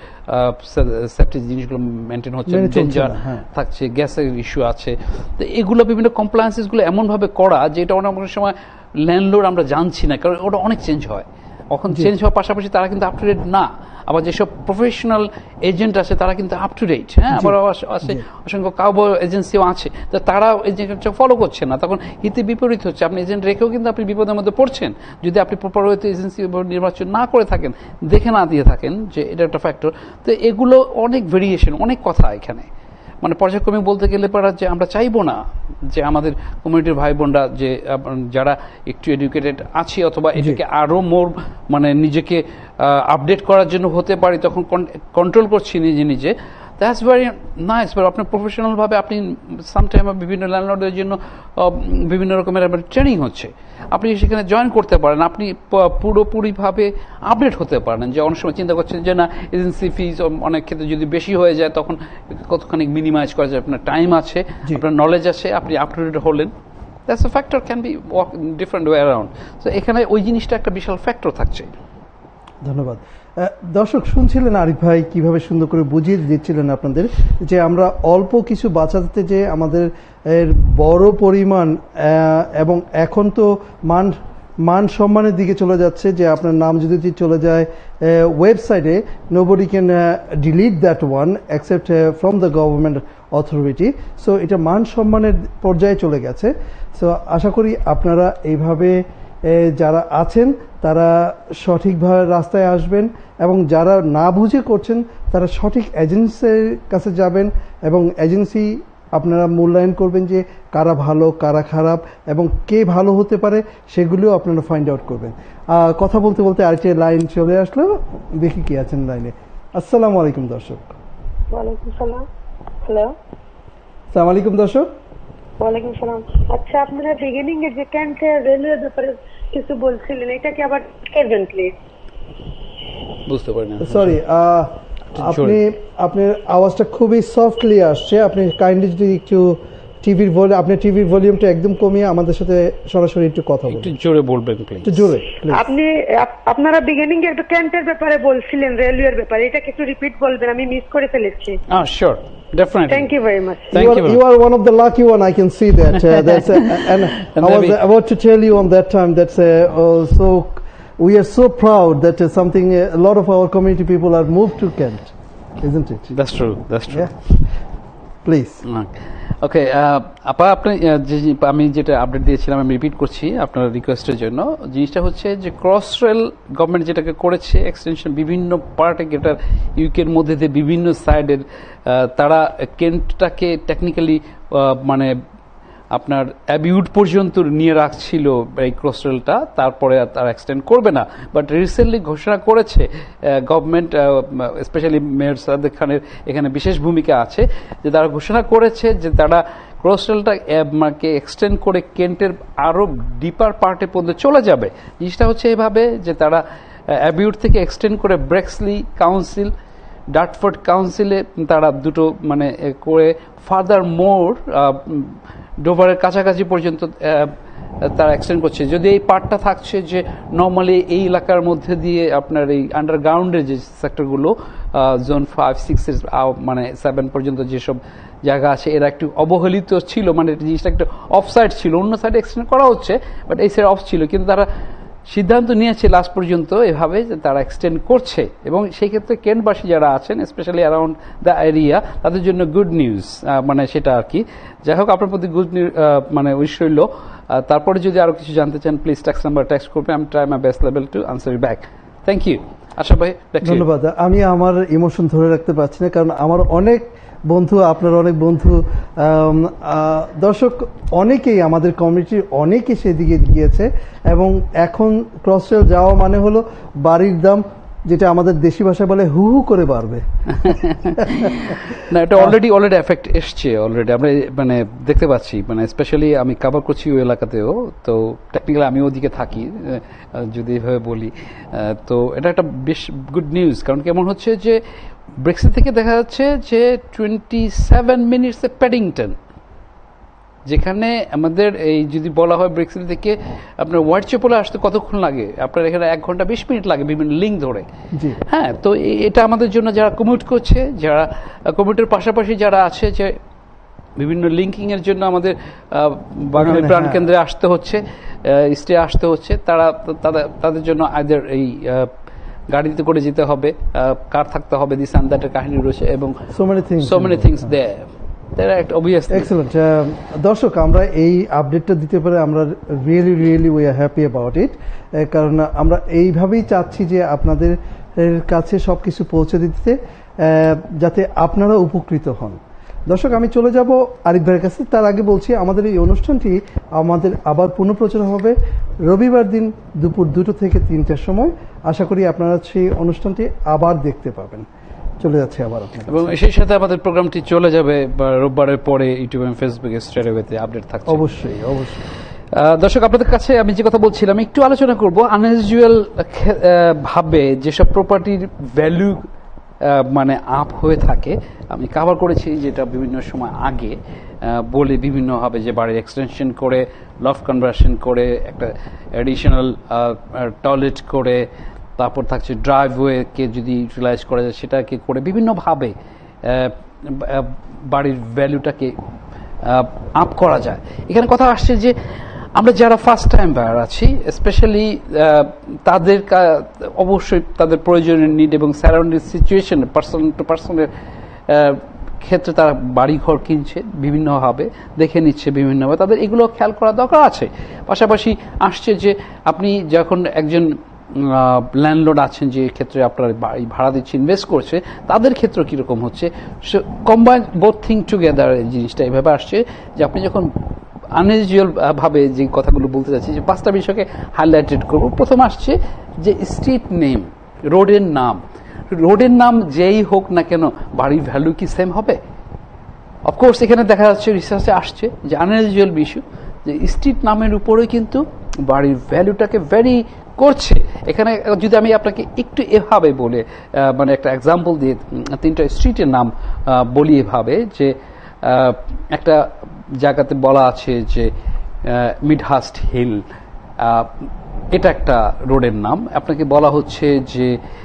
সেফটি জিনিসগুলো মেনটেন হচ্ছে, ডেঞ্জার থাকছে, গ্যাসের ইস্যু আছে। তো এগুলো বিভিন্ন কমপ্লায়েন্সেসগুলো এমনভাবে করা যে এটা অনেক অনেক সময় ল্যান্ডলর্ড আমরা জানছি না, কারণ ওটা অনেক চেঞ্জ হয়। এখন চেঞ্জ হওয়ার পাশাপাশি তারা কিন্তু আপ টু ডেট না, আবার যেসব প্রফেশনাল এজেন্ট আছে তারা কিন্তু আপ টু ডেট, হ্যাঁ আবার আছে অসংখ্য কাউবয় এজেন্সিও আছে, তো তারা এজেন্ট ফলো করছে না, তখন হিতে বিপরীত হচ্ছে। আপনি এজেন্ট রেখেও কিন্তু আপনি বিপদের মধ্যে পড়ছেন যদি আপনি প্রপার ওয়েতে এজেন্সি নির্বাচন না করে থাকেন, দেখে না দিয়ে থাকেন, যে এটা একটা ফ্যাক্টর। তো এগুলো অনেক ভেরিয়েশন, অনেক কথা এখানে, মানে পর্যায়ক্রমে বলতে গেলে পারা যে আমরা চাইবো না যে আমাদের কমিউনিটির ভাই বোনরা যে যারা একটু এডুকেটেড আছে অথবা এটাকে আরো মোর মানে নিজেকে আপডেট করার জন্য হতে পারি, তখন কন্ট্রোল করছি নিজে নিজে, দ্যাটস ভেরি নাইস। বাট আপনার প্রফেশনালভাবে আপনি সামটাইম বিভিন্ন ল্যান্ডলর্ডের জন্য বিভিন্ন রকমের ট্রেনিং হচ্ছে, আপনি সেখানে জয়েন করতে পারেন, আপনি পুরোপুরিভাবে আপডেট হতে পারেন। যে অনেক সময় চিন্তা করছেন যে না এজেন্সি ফিজ অনেক ক্ষেত্রে যদি বেশি হয়ে যায় তখন কতখানি মিনিমাইজ করা যায়, আপনার টাইম আছে, আপনার নলেজ আছে, আপনি আপ টু ডেট হলেন, that's a factor, can be work different way around. তো এখানে ওই জিনিসটা একটা বিশাল ফ্যাক্টর থাকছে। ধন্যবাদ। দর্শক শুনছিলেন আরিফ ভাই কিভাবে সুন্দর করে বুঝিয়ে দিচ্ছিলেন আপনাদের যে আমরা অল্প কিছু বাঁচাতে যে আমাদের বড় পরিমাণ, এবং এখন তো মান মান সম্মানের দিকে চলে যাচ্ছে, যে আপনার নাম যদি চলে যায় ওয়েবসাইটে, nobody can delete that one except from the government authority. So এটা মান সম্মানের পর্যায়ে চলে গেছে। সো আশা করি আপনারা এইভাবে যারা আছেন তারা সঠিকভাবে রাস্তায় আসবেন, এবং যারা না বুঝে করছেন তারা সঠিক এজেন্সির কাছে যাবেন, এবং এজেন্সি আপনারা মূল্যায়ন করবেন যে কারা ভালো কারা খারাপ এবং কে ভালো হতে পারে সেগুলিও আপনারা ফাইন্ড আউট করবেন। কথা বলতে বলতে আরেকটি লাইন চলে আসলো, দেখি কি আছেন লাইনে। আসসালামু আলাইকুম দর্শক। ওয়ালাইকুম সালাম। হ্যালো, আসসালামু আলাইকুম দর্শক। ওয়ালাইকুম সালাম। আচ্ছা, আপনারা বিগিনিং এ যে ক্যান্টে রেলওয়ে ব্যাপারে কিছু বলছিলেন, এটা কি আবার করবেন প্লিজ? বুঝতে পারি না, সরি, আপনি আপনার আওয়াজটা খুবই সফটলি আসছে, আপনি কাইন্ডলি যদি একটু টিভির ভলিউম, আপনি টিভির ভলিউমটা একদম কমিয়ে আমাদের সাথে সরাসরি একটু কথা বলুন। একটু জোরে বলবেন প্লিজ। একটু জোরে প্লিজ। আপনি আপনারা বিগিনিং এ একটু ক্যান্টের ব্যাপারে বলছিলেন, রেলওয়ের ব্যাপারে, এটাকে একটু রিপিট বলবেন, আমি মিস করে ফেলেছি। Ah, sure, definitely. Thank you very much. Thank you, you. are, you are one of the lucky one. I can see that. Uh, that's uh, and, And I was maybe- about to tell you on that time. That's uh, oh, so. We are so proud that uh, something uh, a lot of our community people are moved to Kent, isn't it? That's true, that's true. Yeah. Please. ওকে, আপা আপনি আহ, যে যে- আমি যেটা update দিয়েছিলাম আমি repeat করছি আপনার রিকোয়েস্টের জন্য। জিনিসটা হচ্ছে যে ক্রস রেল গভর্নমেন্ট যেটাকে করেছে এক্সটেনশন বিভিন্ন পার্টে, যেটা ইউকের মধ্যে দিয়ে বিভিন্ন সাইডের তারা কেন্টটাকে টেকনিক্যালি মানে আপনার অ্যাবিউড পর্যন্ত নিয়ে রাখছিল এই ক্রস রেলটা, তারপরে আর তারা এক্সটেন্ড করবে না। বাট রিসেন্টলি ঘোষণা করেছে গভর্নমেন্ট, স্পেশালি মেয়র সাদেক খানের এখানে বিশেষ ভূমিকা আছে, যে তারা ঘোষণা করেছে যে তারা ক্রস রেলটা এক্সটেন্ড করে কেন্টের আরও ডিপার পার্টে পর্যন্ত চলে যাবে। জিনিসটা হচ্ছে এভাবে যে তারা অ্যাবিউড থেকে এক্সটেন্ড করে ব্রেক্সলি কাউন্সিল, ডার্টফোর্ড কাউন্সিলে তারা দুটো মানে করে ফার্দার মোর ডোভারের কাছাকাছি পর্যন্ত তারা এক্সটেন্ড করছে। যদি এই পার্টটা থাকছে যে নর্মালি এই এলাকার মধ্যে দিয়ে আপনার এই আন্ডারগ্রাউন্ডের যে সেক্টরগুলো জোন ফাইভ সিক্সের মানে সেভেন পর্যন্ত যেসব জায়গা আছে এরা একটু অবহেলিত ছিল, মানে জিনিসটা একটু অফ সাইড ছিল, অন্য সাইডে এক্সটেন্ড করা হচ্ছে বাট এই সাইড অফ ছিল, কিন্তু তারা সিদ্ধান্ত নিয়েছে লাস্ট পর্যন্ত এভাবে যে তারা এক্সটেন্ড করছে। এবং সেই ক্ষেত্রে কেন্টবাসী যারা আছেন স্পেশালি অ্যারাউন্ড দ্য এরিয়া তাদের জন্য গুড নিউজ, মানে সেটা আর কি। যাই হোক, আপনার প্রতি গুড নিউজ মানে উইশ রইল। তারপরে যদি আরো কিছু জানতে চান প্লিজ টেক্সট নাম্বার টেক্সট করবেন, আমি try my best level to answer you back. Thank you Asha ভাই। ধন্যবাদ। আমি আমার ইমোশন ধরে রাখতে পারছি না, কারণ আমার অনেক বন্ধু, আপনার অনেক বন্ধু, দর্শক অনেকেই আমাদের কমিউনিটির অনেকে সেদিকে গিয়েছে এবং এখন ক্রস রেল যাওয়া মানে হলো বাড়ির দাম, যেটা আমাদের দেশি ভাষায় বলে হু হু করে বাড়বে। না, এটা অলরেডি অলরেডি এফেক্ট এসছে অলরেডি, আমরা মানে দেখতে পাচ্ছি, মানে স্পেশালি আমি কভার করছি ওই এলাকাতেও, তো টেকনিক্যালি আমি ওদিকে থাকি যদি এভাবে বলি। তো এটা একটা বেশ গুড নিউজ, কারণ কেমন হচ্ছে যে ব্রেক্সিট থেকে দেখা যাচ্ছে যে টোয়েন্টি সেভেন মিনিটসে প্যাডিংটন, যেখানে আমাদের এই যদি বলা হয় ব্রেক্সিট থেকে আপনার হোয়াইট চ্যাপেলে আসতে কতক্ষণ লাগে, আপনার এখানে এক ঘন্টা বিশ মিনিট লাগে বিভিন্ন লিঙ্ক ধরে। হ্যাঁ, তো এটা আমাদের জন্য যারা কমিউট করছে, যারা কমিউটের পাশাপাশি যারা আছে, যে বিভিন্ন লিঙ্কিং এর জন্য আমাদের বাঙালি প্রাণ কেন্দ্রে আসতে হচ্ছে, স্টে আসতে হচ্ছে, তারা তাদের জন্য আইদার এই গাড়িতে করে যেতে হবে, কার থাকতে হবে, দিস অ্যান্ড দ্যাটের কাহিনী রয়েছে এবং so many things so many things there. Excellent. দর্শক, আমরা এই আপডেটটা দিতে পারে আমরা really really we are happy about it, কারণ আমরা এইভাবেই চাচ্ছি যে আপনাদের কাছে সবকিছু পৌঁছে দিতে, যাতে আপনারা উপকৃত হন। দর্শক, আমি চলে যাব আরিফ ভাইয়ের কাছে। তার আগে বলছি আমাদের এই অনুষ্ঠানটি আমাদের আবার পুনঃপ্রচার হবে রবিবার দিন দুপুর দুটো থেকে তিনটার সময়। আশা করি আপনারা সেই অনুষ্ঠানটি আবার দেখতে পাবেন। চলে যাচ্ছে আবার, এবং সেই সাথে আমাদের প্রোগ্রামটি চলে যাবে রোববারের পরে ইউটিউব এবং ফেসবুকে স্ট্রেটওয়েতে আপডেট থাকছে। অবশ্যই অবশ্যই। দর্শক, আপনাদের কাছে আমি যে কথা বলছিলাম একটু আলোচনা করব, আনইউজুয়াল ভাবে যেসব প্রপার্টির ভ্যালু মানে আপ হয়ে থাকে, আমি কভার করেছি যেটা বিভিন্ন সময় আগে বলে বিভিন্নভাবে, যে বাড়ির এক্সটেনশন করে, লফট কনভার্সন করে, একটা অ্যাডিশনাল টয়লেট করে, তারপর থাকছে ড্রাইভওয়েকে যদি ইউটিলাইজ করা যায় সেটাকে করে, বিভিন্নভাবে বাড়ির ভ্যালুটাকে আপ করা যায়। এখানে কথা আসছে যে আমরা যারা ফার্স্ট টাইম বায়ার আছি স্পেশালি তাদের অবশ্যই তাদের প্রয়োজনীয় নিড এবং সারাউন্ডিং সিচুয়েশন পার্সন টু পার্সনের ক্ষেত্রে তারা বাড়ি ঘর কিনছে, বিভিন্নভাবে দেখে নিচ্ছে, বিভিন্নভাবে তাদের এগুলো খেয়াল করা দরকার আছে। পাশাপাশি আসছে যে আপনি যখন একজন ল্যান্ডলর্ড আছেন, যে ক্ষেত্রে আপনার বাড়ি ভাড়া দিচ্ছে, ইনভেস্ট করছে, তাদের ক্ষেত্রে কীরকম হচ্ছে, কম্বাইন বোথ থিং টুগেদার জিনিসটা এইভাবে আসছে যে আপনি যখন আনইউজুয়াল ভাবে যে কথাগুলো বলতে যাচ্ছি, যে পাঁচটা বিষয়কে হাইলাইটেড করব। প্রথম আসছে যে স্ট্রিট নেম, রোডের নাম। রোডের নাম যেই হোক না কেন, বাড়ির ভ্যালু কি সেম হবে? অফকোর্স এখানে দেখা যাচ্ছে রিসার্চে আসছে যে আনইউজুয়াল ইস্যু, যে স্ট্রিট নামের উপরে কিন্তু বাড়ির ভ্যালুটাকে ভ্যারি করছে। এখানে যদি আমি আপনাকে একটু এভাবে বলে মানে একটা এক্সাম্পল দিয়ে তিনটা স্ট্রিটের নাম বলি এভাবে, যে একটা জায়গাতে বলা আছে যে মিডহাস্ট হিল, এটা একটা রোডের নাম। আপনাকে বলা হচ্ছে যে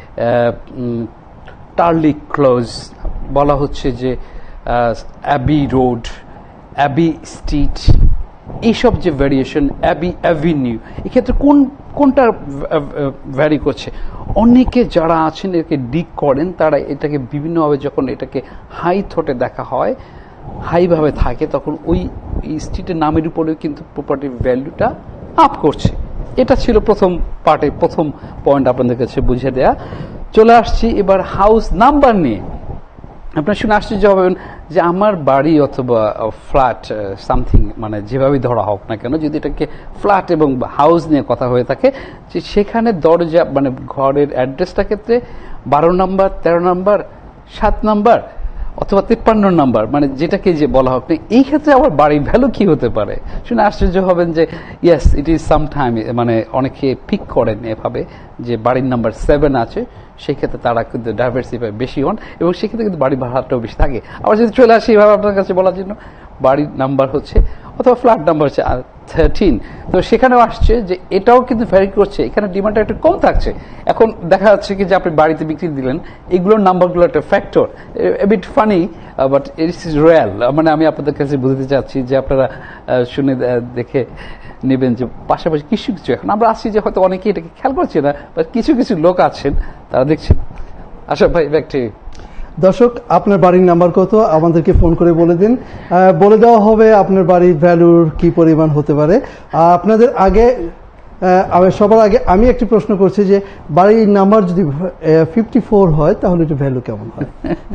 টার্লি ক্লোজ, বলা হচ্ছে যে অ্যাবি রোড, অ্যাবি স্ট্রিট, এইসব যে ভ্যারিয়েশন, অ্যাবি অ্যাভিনিউ, এক্ষেত্রে কোন কোনটা ভ্যারি করছে। অনেকে যারা আছেন এটাকে ডিক করেন, তারা এটাকে বিভিন্নভাবে যখন এটাকে হাই থটে দেখা হয়, হাইভাবে থাকে, তখন ওই স্ট্রিটের নামের উপরেও কিন্তু প্রপার্টি ভ্যালুটা আপ করছে। এটা ছিল প্রথম পার্টে প্রথম পয়েন্ট আপনাদের কাছে বুঝিয়ে দেয়া। চলে আসছি এবার হাউস নাম্বার নিয়ে। আপনার শুনে আশ্চর্য হবেন যে আমার বাড়ি অথবা ফ্ল্যাট সামথিং, মানে যেভাবে ধরা হোক না কেন, যদি এটাকে ফ্ল্যাট এবং হাউস নিয়ে কথা হয়ে থাকে, যে সেখানে দরজা মানে ঘরের অ্যাড্রেসটা ক্ষেত্রে বারো নাম্বার, তেরো নাম্বার, সাত নাম্বার অথবা তিপ্পান্ন নাম্বার, মানে যেটাকে যে বলা হোক না, এই ক্ষেত্রে আবার বাড়ির ভ্যালু কি হতে পারে শুনে আশ্চর্য হবেন যে ইয়েস ইট ইজ সামটাইম, মানে অনেকে পিক করেন এভাবে যে বাড়ির নাম্বার সেভেন আছে, সেই ক্ষেত্রে তারা কিন্তু ডাইভার্সিফাই বেশি হন এবং সেক্ষেত্রে কিন্তু বাড়ির ভাড়াটাও বেশি থাকে। আবার যদি চলে আসে এভাবে আপনার কাছে বলার জন্য, বাড়ির নাম্বার হচ্ছে অথবা ফ্ল্যাট নাম্বার হচ্ছে থার্টিন, তো সেখানেও আসছে যে এটাও কিন্তু ভ্যারি করছে, এখানে ডিমান্ডটা একটু কম থাকছে। এখন দেখা যাচ্ছে কি যে আপনি বাড়িতে বিক্রি দিলেন, এগুলোর নাম্বারগুলো একটা factor, a bit funny but it's is real. মানে আমি আপনাদের কাছে বুঝতে চাচ্ছি যে আপনারা শুনে দেখে নেবেন যে পাশাপাশি কিছু কিছু, এখন আমরা আসছি যে হয়তো অনেকেই এটাকে খেয়াল করছে না, বাট কিছু কিছু লোক আছেন তারা দেখছেন। আশা ভাই ব্যক্তি দর্শক, আপনার বাড়ির নাম্বার কত আমাদেরকে ফোন করে বলে দিন, বলে দেওয়া হবে আপনার বাড়ির ভ্যালুর কি পরিমাণ হতে পারে। আপনাদের আগে সবার আগে আমি একটি প্রশ্ন করছি যে বাড়ির নাম্বার যদি ফিফটি ফোর হয় তাহলে এটা ভ্যালু কেমন হয়?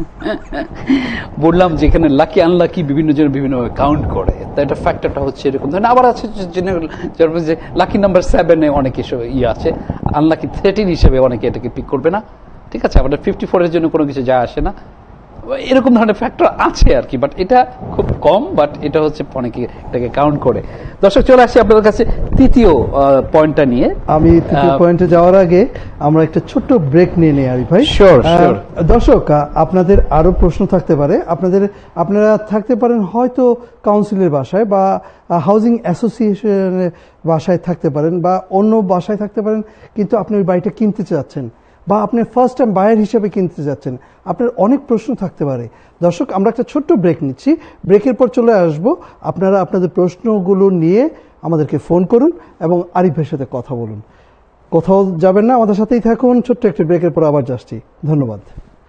বললাম যে এখানে লাকি আনলাকি বিভিন্ন জন বিভিন্নভাবে কাউন্ট করে, তো এটা ফ্যাক্টরটা হচ্ছে এরকম। আবার আছে যে লাকি নাম্বার সেভেনে অনেকে ইয়ে আছে, আনলাকি থার্টিন হিসেবে অনেকে এটাকে পিক করবে না, ঠিক আছে। আমাদের ফিফটি ফোর এর জন্য কোনো কিছু যায় আসে না, এরকম ধরনের ফ্যাক্টর আছে আর কি, বাট এটা খুব কম, বাট এটা হচ্ছে অনেকে এটাকে কাউন্ট করে। দর্শক, চলে আসি আপনাদের কাছে তৃতীয় পয়েন্টটা নিয়ে। আমি তৃতীয় পয়েন্টে যাওয়ার আগে আমরা একটা ছোট্ট ব্রেক নিয়ে নিই আরিফ ভাই। Sure sure. দর্শক, আপনাদের আরো প্রশ্ন থাকতে পারে, আপনাদের আপনারা থাকতে পারেন হয়তো কাউন্সিলের বাসায় বা হাউজিং অ্যাসোসিয়েশনের বাসায় থাকতে পারেন বা অন্য বাসায় থাকতে পারেন, কিন্তু আপনি ওই বাড়িটা কিনতে চাচ্ছেন বা আপনি ফার্স্ট টাইম বায়ার হিসেবে কিনতে যাচ্ছেন, আপনার অনেক প্রশ্ন থাকতে পারে। দর্শক, আমরা একটা ছোট্ট ব্রেক নিচ্ছি, ব্রেকের পর চলে আসব। আপনারা আপনাদের প্রশ্নগুলো নিয়ে আমাদেরকে ফোন করুন এবং আরিফের সাথে কথা বলুন। কোথাও যাবেন না, আমাদের সাথেই থাকুন। ছোট্ট একটি ব্রেকের পর আবার যাচ্ছি। ধন্যবাদ।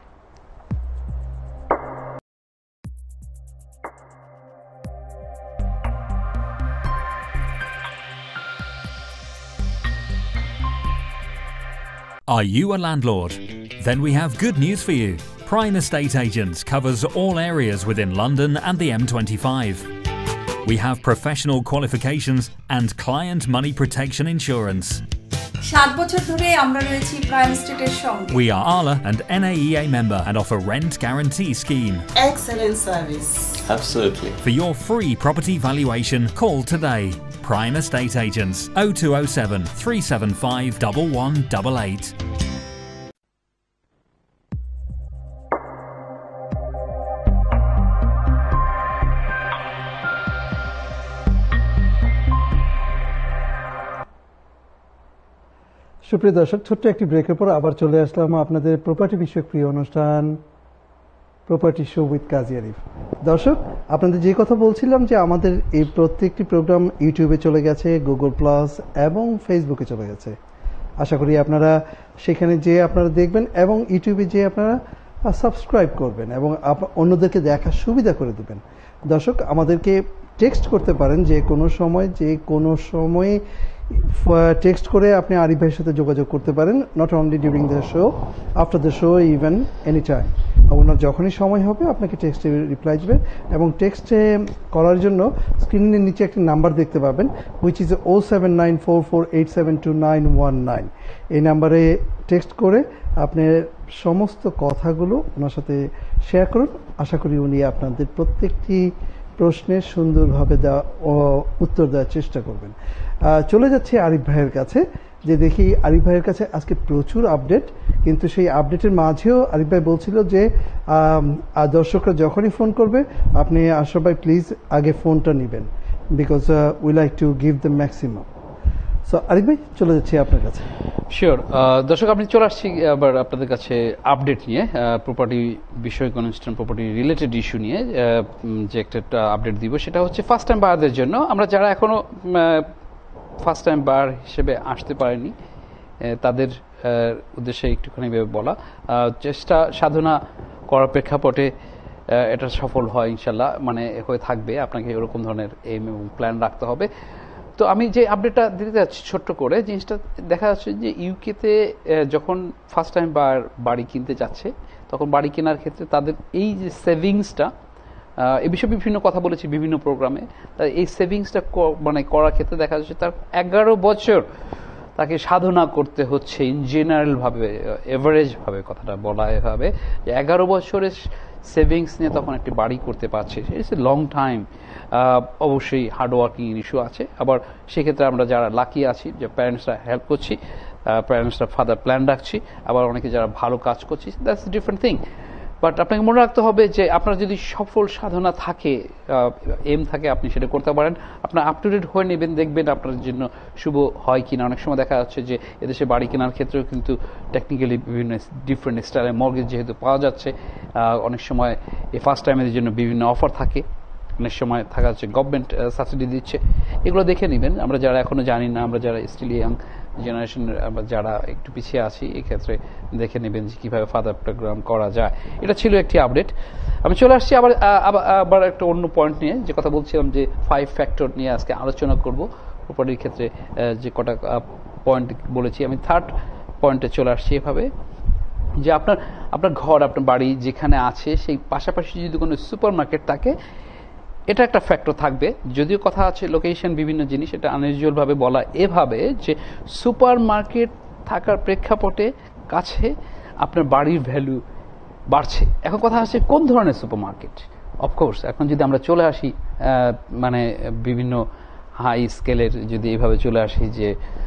Are you a landlord? Then we have good news for you. Prime Estate Agents covers all areas within London and the M twenty-five. We have professional qualifications and client money protection insurance. সাত বছর ধরে আমরা রয়েছি prime স্টেটের সঙ্গে। We are A L A and N A E A member and offer rent guarantee scheme. Excellent service. Absolutely. For your free property valuation, call today. Prime Estate Agents oh two oh seven, three seven five, one one eight eight. সুপ্রিয় দর্শক, ছোট্ট একটি ব্রেকের পর আবার চলে আসলাম আপনাদের property বিষয়ক প্রিয় অনুষ্ঠান property show with Kazi Arif. দর্শক, আপনাদের যে কথা বলছিলাম যে আমাদের এই প্রত্যেকটি প্রোগ্রাম ইউটিউবে চলে গেছে, গুগল প্লাস এবং ফেসবুকে চলে গেছে। আশা করি আপনারা সেখানে যে আপনারা দেখবেন এবং ইউটিউবে যে আপনারা সাবস্ক্রাইব করবেন এবং অন্যদেরকে দেখার সুবিধা করে দেবেন। দর্শক, আমাদেরকে টেক্সট করতে পারেন যে কোনো সময়, যে কোনো সময়ে টেক্সট করে আপনি আরিফ ভাইয়ের সাথে যোগাযোগ করতে পারেন, not only during the show, after the show, even any time. ওনার যখনই সময় হবে আপনাকে টেক্সটে রিপ্লাই দেবেন এবং টেক্সটে করার জন্য স্ক্রিনের নিচে একটি নাম্বার দেখতে পাবেন, which is O seven nine four four eight seven two nine one nine. এই নাম্বারে টেক্সট করে আপনি সমস্ত কথাগুলো ওনার সাথে শেয়ার করুন। আশা করি উনি আপনাদের প্রত্যেকটি প্রশ্নের সুন্দরভাবে দেওয়া ও উত্তর দেওয়ার চেষ্টা করবেন। চলে যাচ্ছি আরিফ ভাইয়ের কাছে, যে দেখি আরিফ ভাইয়ের কাছে আজকে প্রচুর আপডেট, কিন্তু সেই আপডেটের মাঝেও আরিফ ভাই বলছিল যে দর্শকরা যখনই ফোন করবে আপনি আশরাফ ভাই প্লিজ আগে ফোনটা নেবেন, because we like to give the maximum. So Arif ভাই চলে যাচ্ছি আপনার কাছে। শিওর দর্শক, আপনি চলে আসছি আবার আপনাদের কাছে আপডেট নিয়ে, প্রপার্টি বিষয়ক অনুষ্ঠান, প্রপার্টি রিলেটেড ইস্যু নিয়ে যে একটা আপডেট দিব, সেটা হচ্ছে ফার্স্ট টাইম বায়ারদের জন্য। আমরা যারা এখনো ফার্স্ট টাইম বায়ার হিসেবে আসতে পারেনি তাদের উদ্দেশ্যে একটুখানি বলা, চেষ্টা সাধনা করার প্রেক্ষাপটে এটা সফল হয় ইনশাল্লাহ, মানে হয়ে থাকবে। আপনাকে এরকম ধরনের এম এবং প্ল্যান রাখতে হবে। তো আমি যে আপডেটটা দিতে যাচ্ছি ছোট্ট করে, জিনিসটা দেখা যাচ্ছে যে ইউকেতে যখন ফার্স্ট টাইম বাড়ি কিনতে যাচ্ছে তখন বাড়ি কেনার ক্ষেত্রে তাদের এই যে সেভিংসটা, এ বিষয়ে বিভিন্ন কথা বলেছি বিভিন্ন প্রোগ্রামে, তাই এই সেভিংসটা মানে করার ক্ষেত্রে দেখা যাচ্ছে তার এগারো বছর তাকে সাধনা করতে হচ্ছে। ইন জেনারেল ভাবে, এভারেজ ভাবে কথাটা বলা এভাবে, যে এগারো বছরের সেভিংস নিয়ে তখন একটি বাড়ি করতে পারছে, ইটস এ লং টাইম। অবশ্যই হার্ডওয়ার্কিং ইস্যু আছে, আবার সেক্ষেত্রে আমরা যারা লাকি আছি যে প্যারেন্টসরা হেল্প করছি, প্যারেন্টসরা ফাদার প্ল্যান রাখছি, আবার অনেকে যারা ভালো কাজ করছি, দ্যাটস ডিফারেন্ট থিং। বাট আপনাকে মনে রাখতে হবে যে আপনার যদি সফল সাধনা থাকে, এম থাকে, আপনি সেটা করতে পারেন। আপনার আপ টু ডেট হয়ে নেবেন, দেখবেন আপনার জন্য শুভ হয় কিনা। অনেক সময় দেখা যাচ্ছে যে এদেশে বাড়ি কেনার ক্ষেত্রেও কিন্তু টেকনিক্যালি বিভিন্ন ডিফারেন্ট স্টাইলের মর্গেজ যেহেতু পাওয়া যাচ্ছে, অনেক সময় এই ফার্স্ট টাইমের জন্য বিভিন্ন অফার থাকে, অনেক সময় থাকা যাচ্ছে গভর্নমেন্ট সাবসিডি দিচ্ছে। এগুলো দেখে নেবেন। আমরা যারা এখনো জানি না, আমরা যারা স্টিল ইয়াং জেনারেশন, যারা একটু পিছিয়ে আছি, এক্ষেত্রে দেখে নেবেন যে কীভাবে ফাদার প্রোগ্রাম করা যায়। এটা ছিল একটি আপডেট। আমি চলে আসছি আবার আবার একটা অন্য পয়েন্ট নিয়ে, যে কথা বলছিলাম যে ফাইভ ফ্যাক্টর নিয়ে আজকে আলোচনা করব প্রপার্টির ক্ষেত্রে। যে কটা পয়েন্ট বলেছি, আমি থার্ড পয়েন্টে চলে আসছি এভাবে, যে আপনার আপনার ঘর, আপনার বাড়ি যেখানে আছে সেই পাশাপাশি যদি কোনো সুপার মার্কেট থাকে, এটা একটা ফ্যাক্টর থাকবে। যদিও কথা আছে লোকেশন বিভিন্ন জিনিস, এটা আনইউজুয়াল ভাবে বলা এভাবে যে সুপার মার্কেট থাকার প্রেক্ষাপটে কাছে আপনার বাড়ির ভ্যালু বাড়ছে। এখন কথা আছে কোন ধরনের সুপার মার্কেট। অফকোর্স এখন যদি আমরা চলে আসি মানে বিভিন্ন হাই স্কেলের, যদি এইভাবে চলে আসি যে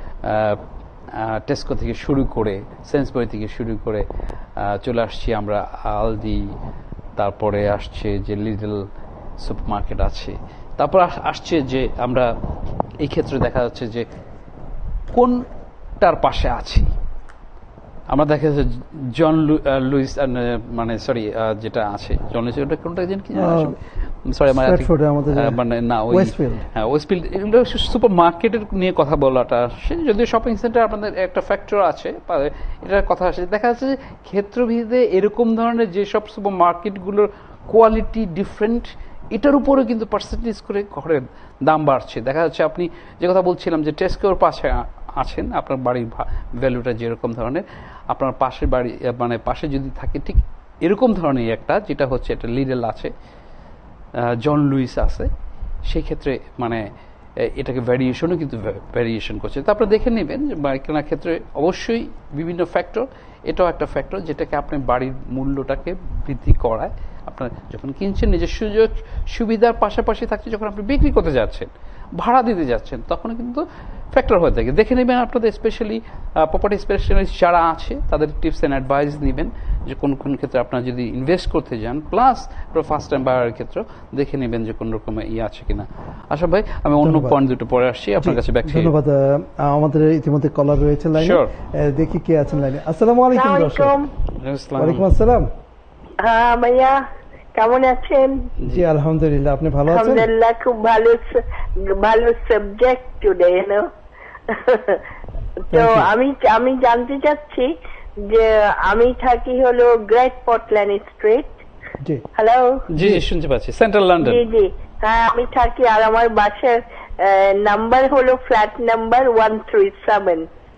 টেস্কো থেকে শুরু করে, সেন্সবরি থেকে শুরু করে চলে আসছি আমরা আলদি, তারপরে আসছে যে লিডল সুপার মার্কেট আছে, তারপর আসছে যে আমরা এই ক্ষেত্রে দেখা যাচ্ছে যে কোনটার পাশে আছি। আমরা দেখা যাচ্ছে জন লুইস, মানে সরি যেটা আছে জন লুইস, ওটা কোনটা যেন কি সরি মানে না ওই হ্যাঁ ওয়েস্টফিল্ড, এগুলো সুপার মার্কেটের নিয়ে কথা বলাটা আসে। যদিও শপিং সেন্টার আপনাদের একটা ফ্যাক্টর আছে, এটার কথা আসে। দেখা যাচ্ছে যে ক্ষেত্রভেদে এরকম ধরনের যেসব সুপার মার্কেটগুলোর কোয়ালিটি ডিফারেন্ট, এটার উপরে কিন্তু পার্সেন্টেজ করে ঘরের দাম বাড়ছে। দেখা যাচ্ছে আপনি যে কথা বলছিলাম যে টেস্কোর পাশে আছেন, আপনার বাড়ির ভ্যালুটা যেরকম ধরনের, আপনার পাশের বাড়ি মানে পাশে যদি থাকে ঠিক এরকম ধরনের একটা, যেটা হচ্ছে একটা লিডল আছে, জন লুইস আছে, সেই ক্ষেত্রে মানে এটাকে ভ্যারিয়েশনও কিন্তু ভ্যারিয়েশন করছে। তো আপনারা দেখে নেবেন যে বাড়ি কেনার ক্ষেত্রে অবশ্যই বিভিন্ন ফ্যাক্টর, এটাও একটা ফ্যাক্টর যেটাকে আপনার বাড়ির মূল্যটাকে বৃদ্ধি করায়। আপনার যখন কিনছেন নিজের সুযোগ সুবিধার পাশাপাশি থাকছে, যখন আপনি বিক্রি করতে যাচ্ছেন, ভাড়া দিতে যাচ্ছেন, তখন কিন্তু ফ্যাক্টর হয়ে থাকে। দেখে নেবেন আপনাদের স্পেশালি প্রপার্টি স্পেশালিস্ট যারা আছে তাদের টিপস অ্যান্ড অ্যাডভাইস নেবেন, যে কোন কোন ক্ষেত্রে আপনারা যদি ইনভেস্ট করতে যান, প্লাস ফার্স্ট টাইম বায়ারের ক্ষেত্রে দেখে নেবেন যে কোন রকমের ইয়ে আছে কিনা। আশা ভাই আমি অন্য পয়েন্ট দুটো পরে আসছি আপনার কাছে। ব্যাক ধন্যবাদ। আমাদের ইতিমধ্যে কলার রয়েছে লাইনে, দেখি কে আছেন লাইনে। আসসালামু আলাইকুম দর্শক। ওয়ালাইকুম আসসালাম। হ্যাঁ ভাইয়া, কেমন আছেন? জি আলহামদুলিল্লাহ, আপনি ভালো আছেন? আলহামদুলিল্লাহ, খুব ভালো ভালো সাবজেক্ট টুডে, ইউ নো। তো আমি আমি জানতে চাচ্ছি যে আমি থাকি হলো গ্রেট পর্টল্যান্ড স্ট্রিট। জি হ্যালো। জি জি শুনতে পাচ্ছি, সেন্ট্রাল লন্ডন। জি জি হ্যাঁ, আমি থাকি, আর আমার বাসার নাম্বার হলো flat number one three seven.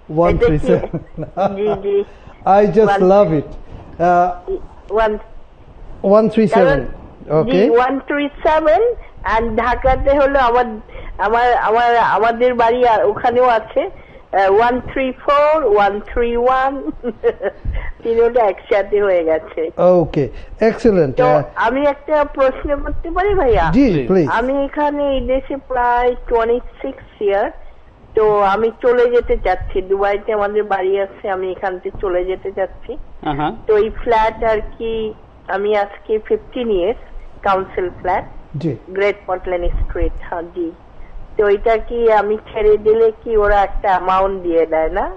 জি জি, I just love it. One one three seven, okay, one three seven. আর ঢাকাতে হলো আমার আমার আমার আমাদের বাড়ি ওখানেও আছে one three four, one three one. তিনটা একসাথে হয়ে গেছে। Okay, excellent. তো আমি একটা প্রশ্ন করতে পারি ভাইয়া? জি প্লিজ। আমি এখানে এই দেশে প্রায় টোয়েন্টি সিক্স ইয়ার, তো আমি চলে যেতে চাচ্ছি, দুবাইতে আমাদের বাড়ি আছে, আমি এখান থেকে চলে যেতে চাচ্ছি। তো এই ফ্ল্যাট আর কি আমি আজকে ফিফটিন ইয়ার্স, কাউন্সিল ফ্ল্যাট, জি, গ্রেট পটল্যান্ড স্ট্রিট। হ্যাঁ জি। তো এটা কি আমি ছেড়ে দিলে কি ওরা একটা অ্যামাউন্ট দিয়ে দেয় না?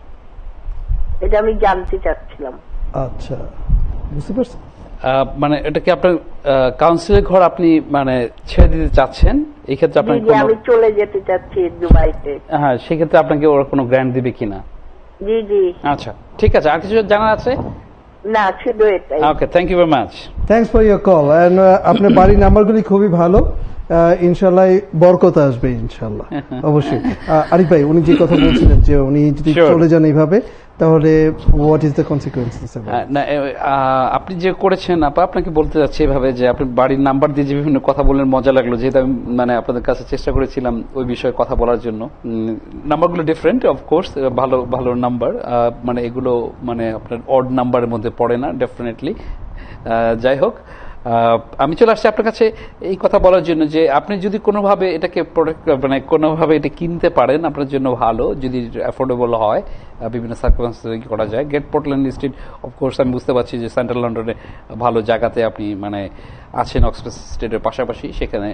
এটা আমি জানতে চাচ্ছিলাম। আচ্ছা, বুঝতে পারছি। মানে এটা কি আপনার কাউন্সিলের ঘর আপনি মানে ছেড়ে দিতে চাচ্ছেন? এই ক্ষেত্রে আপনাকে আমি চলে যেতে চাচ্ছি দুবাইতে। হ্যাঁ, সেই ক্ষেত্রে আপনাকে ওরা কোনো গ্র্যান্ট দিবে কিনা? জি জি। আচ্ছা, ঠিক আছে। আর কিছু জানার আছে? না, শুধু এটাই। Okay, thank you very much. Thanks for your call. And আপনার বাড়ির নাম্বারগুলি খুবই ভালো, ইনশাল্লাহ বরকত আসবে ইনশাল্লাহ, অবশ্যই। আরিফ ভাই, উনি যে কথা বলছিলেন যে উনি যদি চলে যান এইভাবে, তাহলে হোয়াট ইজ দ্য কনসিকুয়েন্সেস? না, আপনি যে করেছেন আপা, আপনাকে বলতে যাচ্ছি এভাবে যে আপনি বাড়ির নাম্বার দিয়ে যে বিভিন্ন কথা বললেন, মজা লাগলো, যেহেতু আমি মানে আপনাদের কাছে চেষ্টা করেছিলাম ওই বিষয়ে কথা বলার জন্য। নাম্বারগুলো ডিফারেন্ট অফকোর্স, ভালো ভালো নাম্বার, মানে এগুলো মানে আপনার অড নাম্বারের মধ্যে পড়ে না ডেফিনেটলি। যাই হোক, আমি চলে আসছি আপনার কাছে এই কথা বলার জন্য যে আপনি যদি কোনোভাবে এটাকে প্রোডাক্ট মানে কোনোভাবে এটা কিনতে পারেন, আপনার জন্য ভালো, যদি অ্যাফোর্ডেবল হয়, বিভিন্ন সার্কামস্টেন্সে করা যায়। গেট পোর্টল্যান্ড স্ট্রিট অফকোর্স আমি বুঝতে পারছি যে সেন্ট্রাল লন্ডনে ভালো জায়গাতে আপনি মানে আছেন, অক্সফোর্ড স্ট্রিটের পাশাপাশি, সেখানে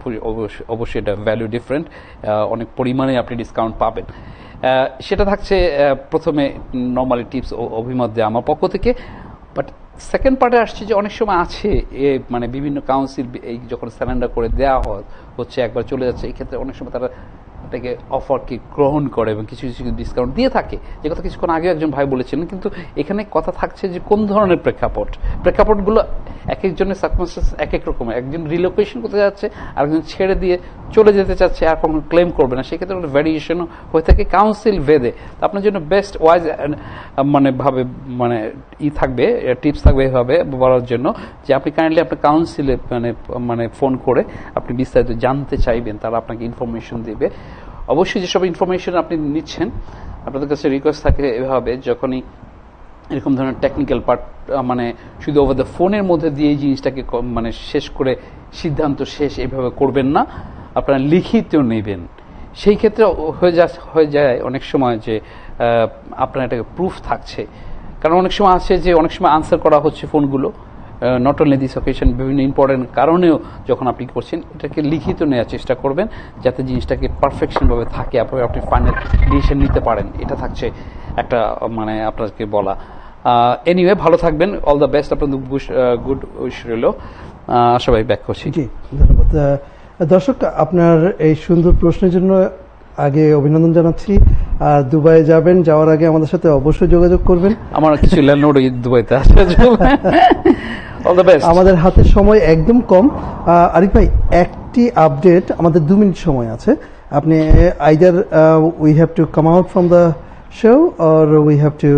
অবশ্যই এটা ভ্যালু ডিফারেন্ট, অনেক পরিমাণে আপনি ডিসকাউন্ট পাবেন। সেটা থাকছে প্রথমে নর্মালি টিপস ও অভিমত দেয় আমার পক্ষ থেকে। বাট সেকেন্ড পার্টে আসছে যে অনেক সময় আছে এ মানে বিভিন্ন কাউন্সিল এই যখন সারেন্ডার করে দেওয়া হচ্ছে, একবার চলে যাচ্ছে, এই ক্ষেত্রে অনেক সময় তারা এটাকে অফারকে গ্রহণ করে এবং কিছু কিছু ডিসকাউন্ট দিয়ে থাকে, যে কথা কিছুক্ষণ আগে একজন ভাই বলেছিলেন। কিন্তু এখানে কথা থাকছে যে কোন ধরনের প্রেক্ষাপট, প্রেক্ষাপটগুলো এক একজনের সার্কামস্টেন্স এক এক রকমের। একজন রিলোকেশন করতে যাচ্ছে, আরেকজন ছেড়ে দিয়ে চলে যেতে চাচ্ছে, আর কখনো ক্লেম করবে না, সেক্ষেত্রে একটা ভ্যারিয়েশনও হয়ে থাকে কাউন্সিল ভেদে। আপনার জন্য বেস্ট ওয়াইজ মানে ভাবে মানে ই থাকবে, টিপস থাকবে এভাবে বলার জন্য যে আপনি কাইন্ডলি আপনার কাউন্সিলে মানে মানে ফোন করে আপনি বিস্তারিত জানতে চাইবেন, তারা আপনাকে ইনফরমেশন দেবে। অবশ্যই যেসব ইনফরমেশন আপনি নিচ্ছেন, আপনাদের কাছে রিকোয়েস্ট থাকে এভাবে, যখনই এরকম ধরনের টেকনিক্যাল পার্ট মানে শুধু ওভার দ্য ফোনের মধ্যে দিয়ে এই জিনিসটাকে মানে শেষ করে সিদ্ধান্ত শেষ এইভাবে করবেন না, আপনারা লিখিত নেবেন। সেই ক্ষেত্রে হয়ে যা হয়ে যায় অনেক সময় যে আপনার এটাকে প্রুফ থাকছে, কারণ অনেক সময় আছে যে অনেক সময় আনসার করা হচ্ছে ফোনগুলো, নট অনলি দিস অকেশন, বিভিন্ন ইম্পর্টেন্ট কারণেও যখন আপনি করছেন, এটাকে লিখিত নেওয়ার চেষ্টা করবেন যাতে জিনিসটাকে পারফেকশনভাবে থাকে, আপনার আপনি ফাইনাল ডিসিশন নিতে পারেন। এটা থাকছে একটা মানে আপনাকে বলা। এনিওয়ে, ভালো থাকবেন, অল দ্য বেস্ট, আপনার গুড উইশ রইল। সবাই ব্যাক করছি। জি, ধন্যবাদ। দর্শক, আপনার এই সুন্দর প্রশ্নের জন্য আগে অভিনন্দন জানাচ্ছি। আর দুবাই যাবেন, যাওয়ার আগে আমাদের সাথে অবশ্যই যোগাযোগ করবেন। আমার কিছু ল্যান্ডলর্ড দুবাইতে আসে। All the best. আমাদের হাতে সময় একদম কম। আরিফ ভাই, একটি আপডেট, আমাদের দু মিনিট সময় আছে। আপনি either we have to come out from the show or we have to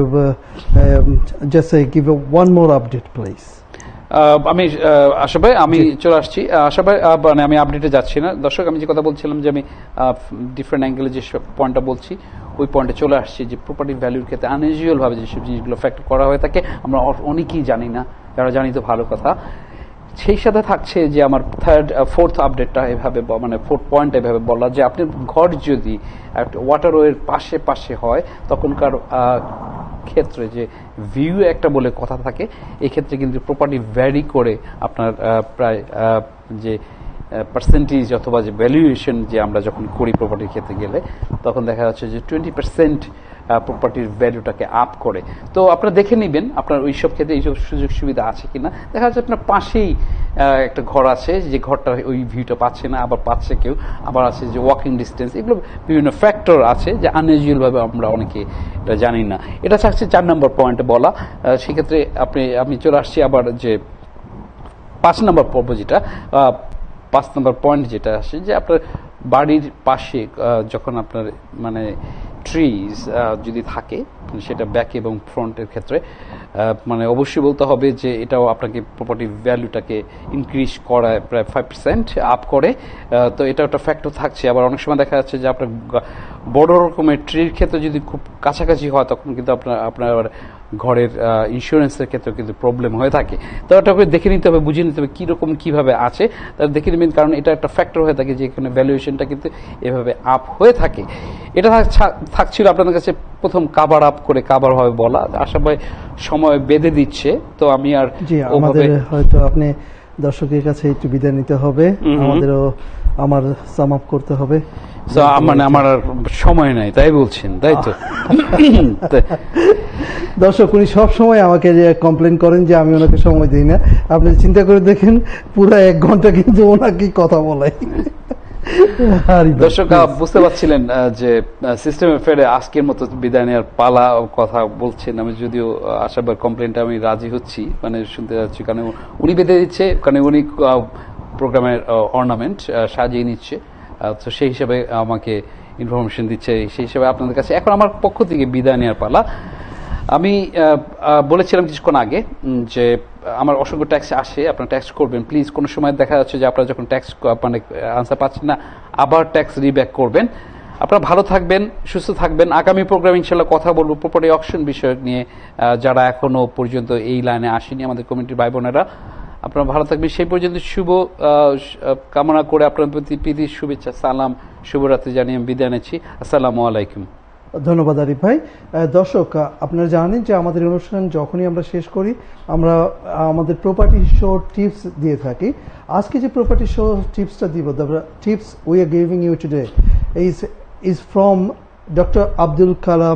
just give one more update please. আমি আশা ভাই, আমি চলে আসছি। আশা ভাই, মানে আমি আপডেটে যাচ্ছি না। দর্শক, আমি যে কথা বলছিলাম যে আমি ডিফারেন্ট অ্যাঙ্গেলে যে পয়েন্টটা বলছি, ওই পয়েন্টে চলে আসছি যে প্রপার্টি ভ্যালুর ক্ষেত্রে আনইউজুয়াল ভাবে যেসব জিনিসগুলো ফ্যাক্টর করা হয়ে থাকে, আমরা অনেকেই জানি না, যারা জানি তো ভালো কথা। সেই সাথে থাকছে যে আমার থার্ড ফোর্থ আপডেটটা এভাবে মানে ফোর্থ পয়েন্ট এভাবে বলা যে আপনার ঘর যদি একটা ওয়াটারওয়ের পাশে পাশে হয়, তখনকার ক্ষেত্রে যে ভিউ একটা বলে কথা থাকে, এই ক্ষেত্রে কিন্তু প্রপার্টি ভ্যারি করে আপনার প্রায় যে পার্সেন্টেজ অথবা যে ভ্যালুয়েশন যে আমরা যখন করি প্রপার্টির ক্ষেত্রে গেলে, তখন দেখা যাচ্ছে যে টোয়েন্টি পার্সেন্ট প্রপার্টির ভ্যালুটাকে আপ করে। তো আপনারা দেখে নেবেন আপনার ওই সব ক্ষেত্রে এইসব সুযোগ সুবিধা আছে কিনা। দেখা যাচ্ছে আপনার পাশেই একটা ঘর আছে, যে ঘরটা ওই ভিউটা পাচ্ছে না, আবার পাচ্ছে কেউ, আবার আছে যে ওয়াকিং ডিস্টেন্স, এগুলো বিভিন্ন ফ্যাক্টর আছে যে আনইউজুয়াল ভাবে আমরা অনেকে এটা জানি না। এটা থাকছে চার নম্বর পয়েন্টে বলা। সেক্ষেত্রে আপনি আমি চলে আসছি আবার যে পাঁচ নম্বর পর্ব, যেটা পাঁচ নম্বর পয়েন্ট যেটা আসে যে আপনার বাড়ির পাশে যখন আপনার মানে ট্রিজ যদি থাকে, সেটা ব্যাক এবং ফ্রন্টের ক্ষেত্রে মানে অবশ্যই বলতে হবে যে এটাও আপনাকে প্রপার্টি ভ্যালুটাকে ইনক্রিজ করায় প্রায় ফাইভ পার্সেন্ট আপ করে। তো এটা একটা ফ্যাক্টর থাকছে। আবার অনেক সময় দেখা যাচ্ছে যে আপনার বড় রকমের ট্রির ক্ষেত্রে যদি খুব কাছাকাছি হয় তখন কিন্তু আপনার আপনার ঘরের ইন্স্যুরেন্সের ক্ষেত্রে কিন্তু প্রবলেম হয়ে থাকে। তো ওটাকে দেখে নিতে হবে, বুঝে নিতে হবে কীরকম কীভাবে আছে, তার দেখে নেবেন, কারণ এটা একটা ফ্যাক্টর হয়ে থাকে যে এখানে ভ্যালুয়েশনটা কিন্তু এভাবে আপ হয়ে থাকে। এটা থাকছিল আপনাদের কাছে প্রথম কাভার আপ করে কাভার হবে বলা, আশা ভাই সময় বেঁধে দিচ্ছে, তো আমি আর আমাদের হয়তো আপনি দর্শকের কাছে একটু বিদায় নিতে হবে, আমাদেরও আমার সাম আপ করতে হবে, মানে আমার আর সময় নাই তাই বলছেন, তাই তো? দর্শক উনি সব সময় আমাকে যে কমপ্লেন করেন যে আমি ওনাকে সময় দিই না, আপনি চিন্তা করে দেখেন পুরো এক ঘন্টা কিন্তু ওনাকে কথা বলাই। দর্শক বুঝতে পারছিলেন যে সিস্টেমে ফেরে আজকের মতো বিদায় নেওয়ার পালা কথা বলছেন। আমি যদিও আশাবার কমপ্লেনটা আমি রাজি হচ্ছি, মানে শুনতে যাচ্ছি, কারণ উনি বেঁধে দিচ্ছে, কারণ উনি প্রোগ্রামের অর্নামেন্ট সাজিয়ে নিচ্ছে, তো সেই হিসাবে আমাকে ইনফরমেশন দিচ্ছে, সেই হিসাবে আপনাদের কাছে এখন আমার পক্ষ থেকে বিদায় নেওয়ার পালা। আমি বলেছিলাম কিছুক্ষণ আগে যে আমার অসংখ্য ট্যাক্স আসে, আপনারা ট্যাক্স করবেন প্লিজ। কোনো সময় দেখা যাচ্ছে যে আপনারা যখন ট্যাক্স মানে আনসার পাচ্ছেন না, আবার ট্যাক্স রিব্যাক করবেন। আপনারা ভালো থাকবেন, সুস্থ থাকবেন। আগামী প্রোগ্রাম ইনশাল্লাহ কথা বলবো প্রপার্টি অকশন বিষয়ক নিয়ে, যারা এখনো পর্যন্ত এই লাইনে আসেনি আমাদের কমিটির ভাই বোনেরা। আপনারা ভালো থাকবেন, সেই পর্যন্ত শুভ কামনা করে আপনার প্রতি প্রীতি শুভেচ্ছা সালাম শুভরাত্রি জানিয়ে বিদায় নিচ্ছি। আসসালামু আলাইকুম। ধন্যবাদ আরিফ ভাই। দর্শক আপনারা জানেন যে আমাদের অনুষ্ঠান যখনই আমরা শেষ করি আমরা আমাদের প্রপার্টি শো টিপস দিয়ে থাকি। আজকে যে প্রপার্টি শো টিপসটা দিব, the tips we are giving you today is is from doctor Abdul Kalam.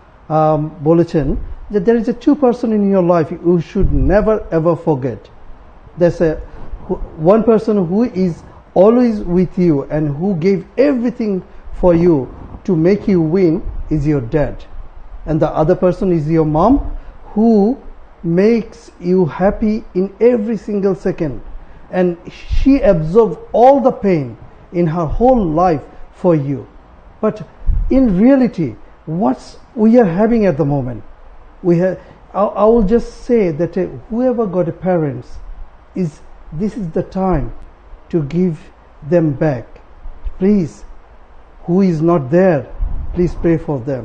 বলেছেন যে there is a two person in your life you should never ever forget. There's a one person who is always with you and who gave everything for you to make you win is your dad, and the other person is your mom who makes you happy in every single second, and she absorbed all the pain in her whole life for you. But in reality what we are having at the moment, we have I, I will just say that uh, whoever got a parents is this is the time to give them back. Please, who is not there, please pray for them.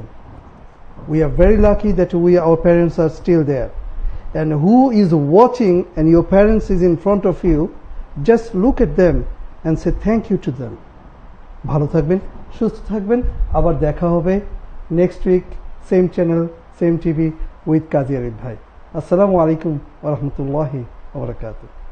We are very lucky that we our parents are still there, and who is watching and your parents is in front of you, just look at them and say thank you to them. ভালো থাকবেন, সুস্থ থাকবেন, আবার দেখা হবে next week same channel same TV with Kazi Arif ভাই। আসসালামু আলাইকুম ওয়া রাহমাতুল্লাহি ওয়া বারাকাতুহু।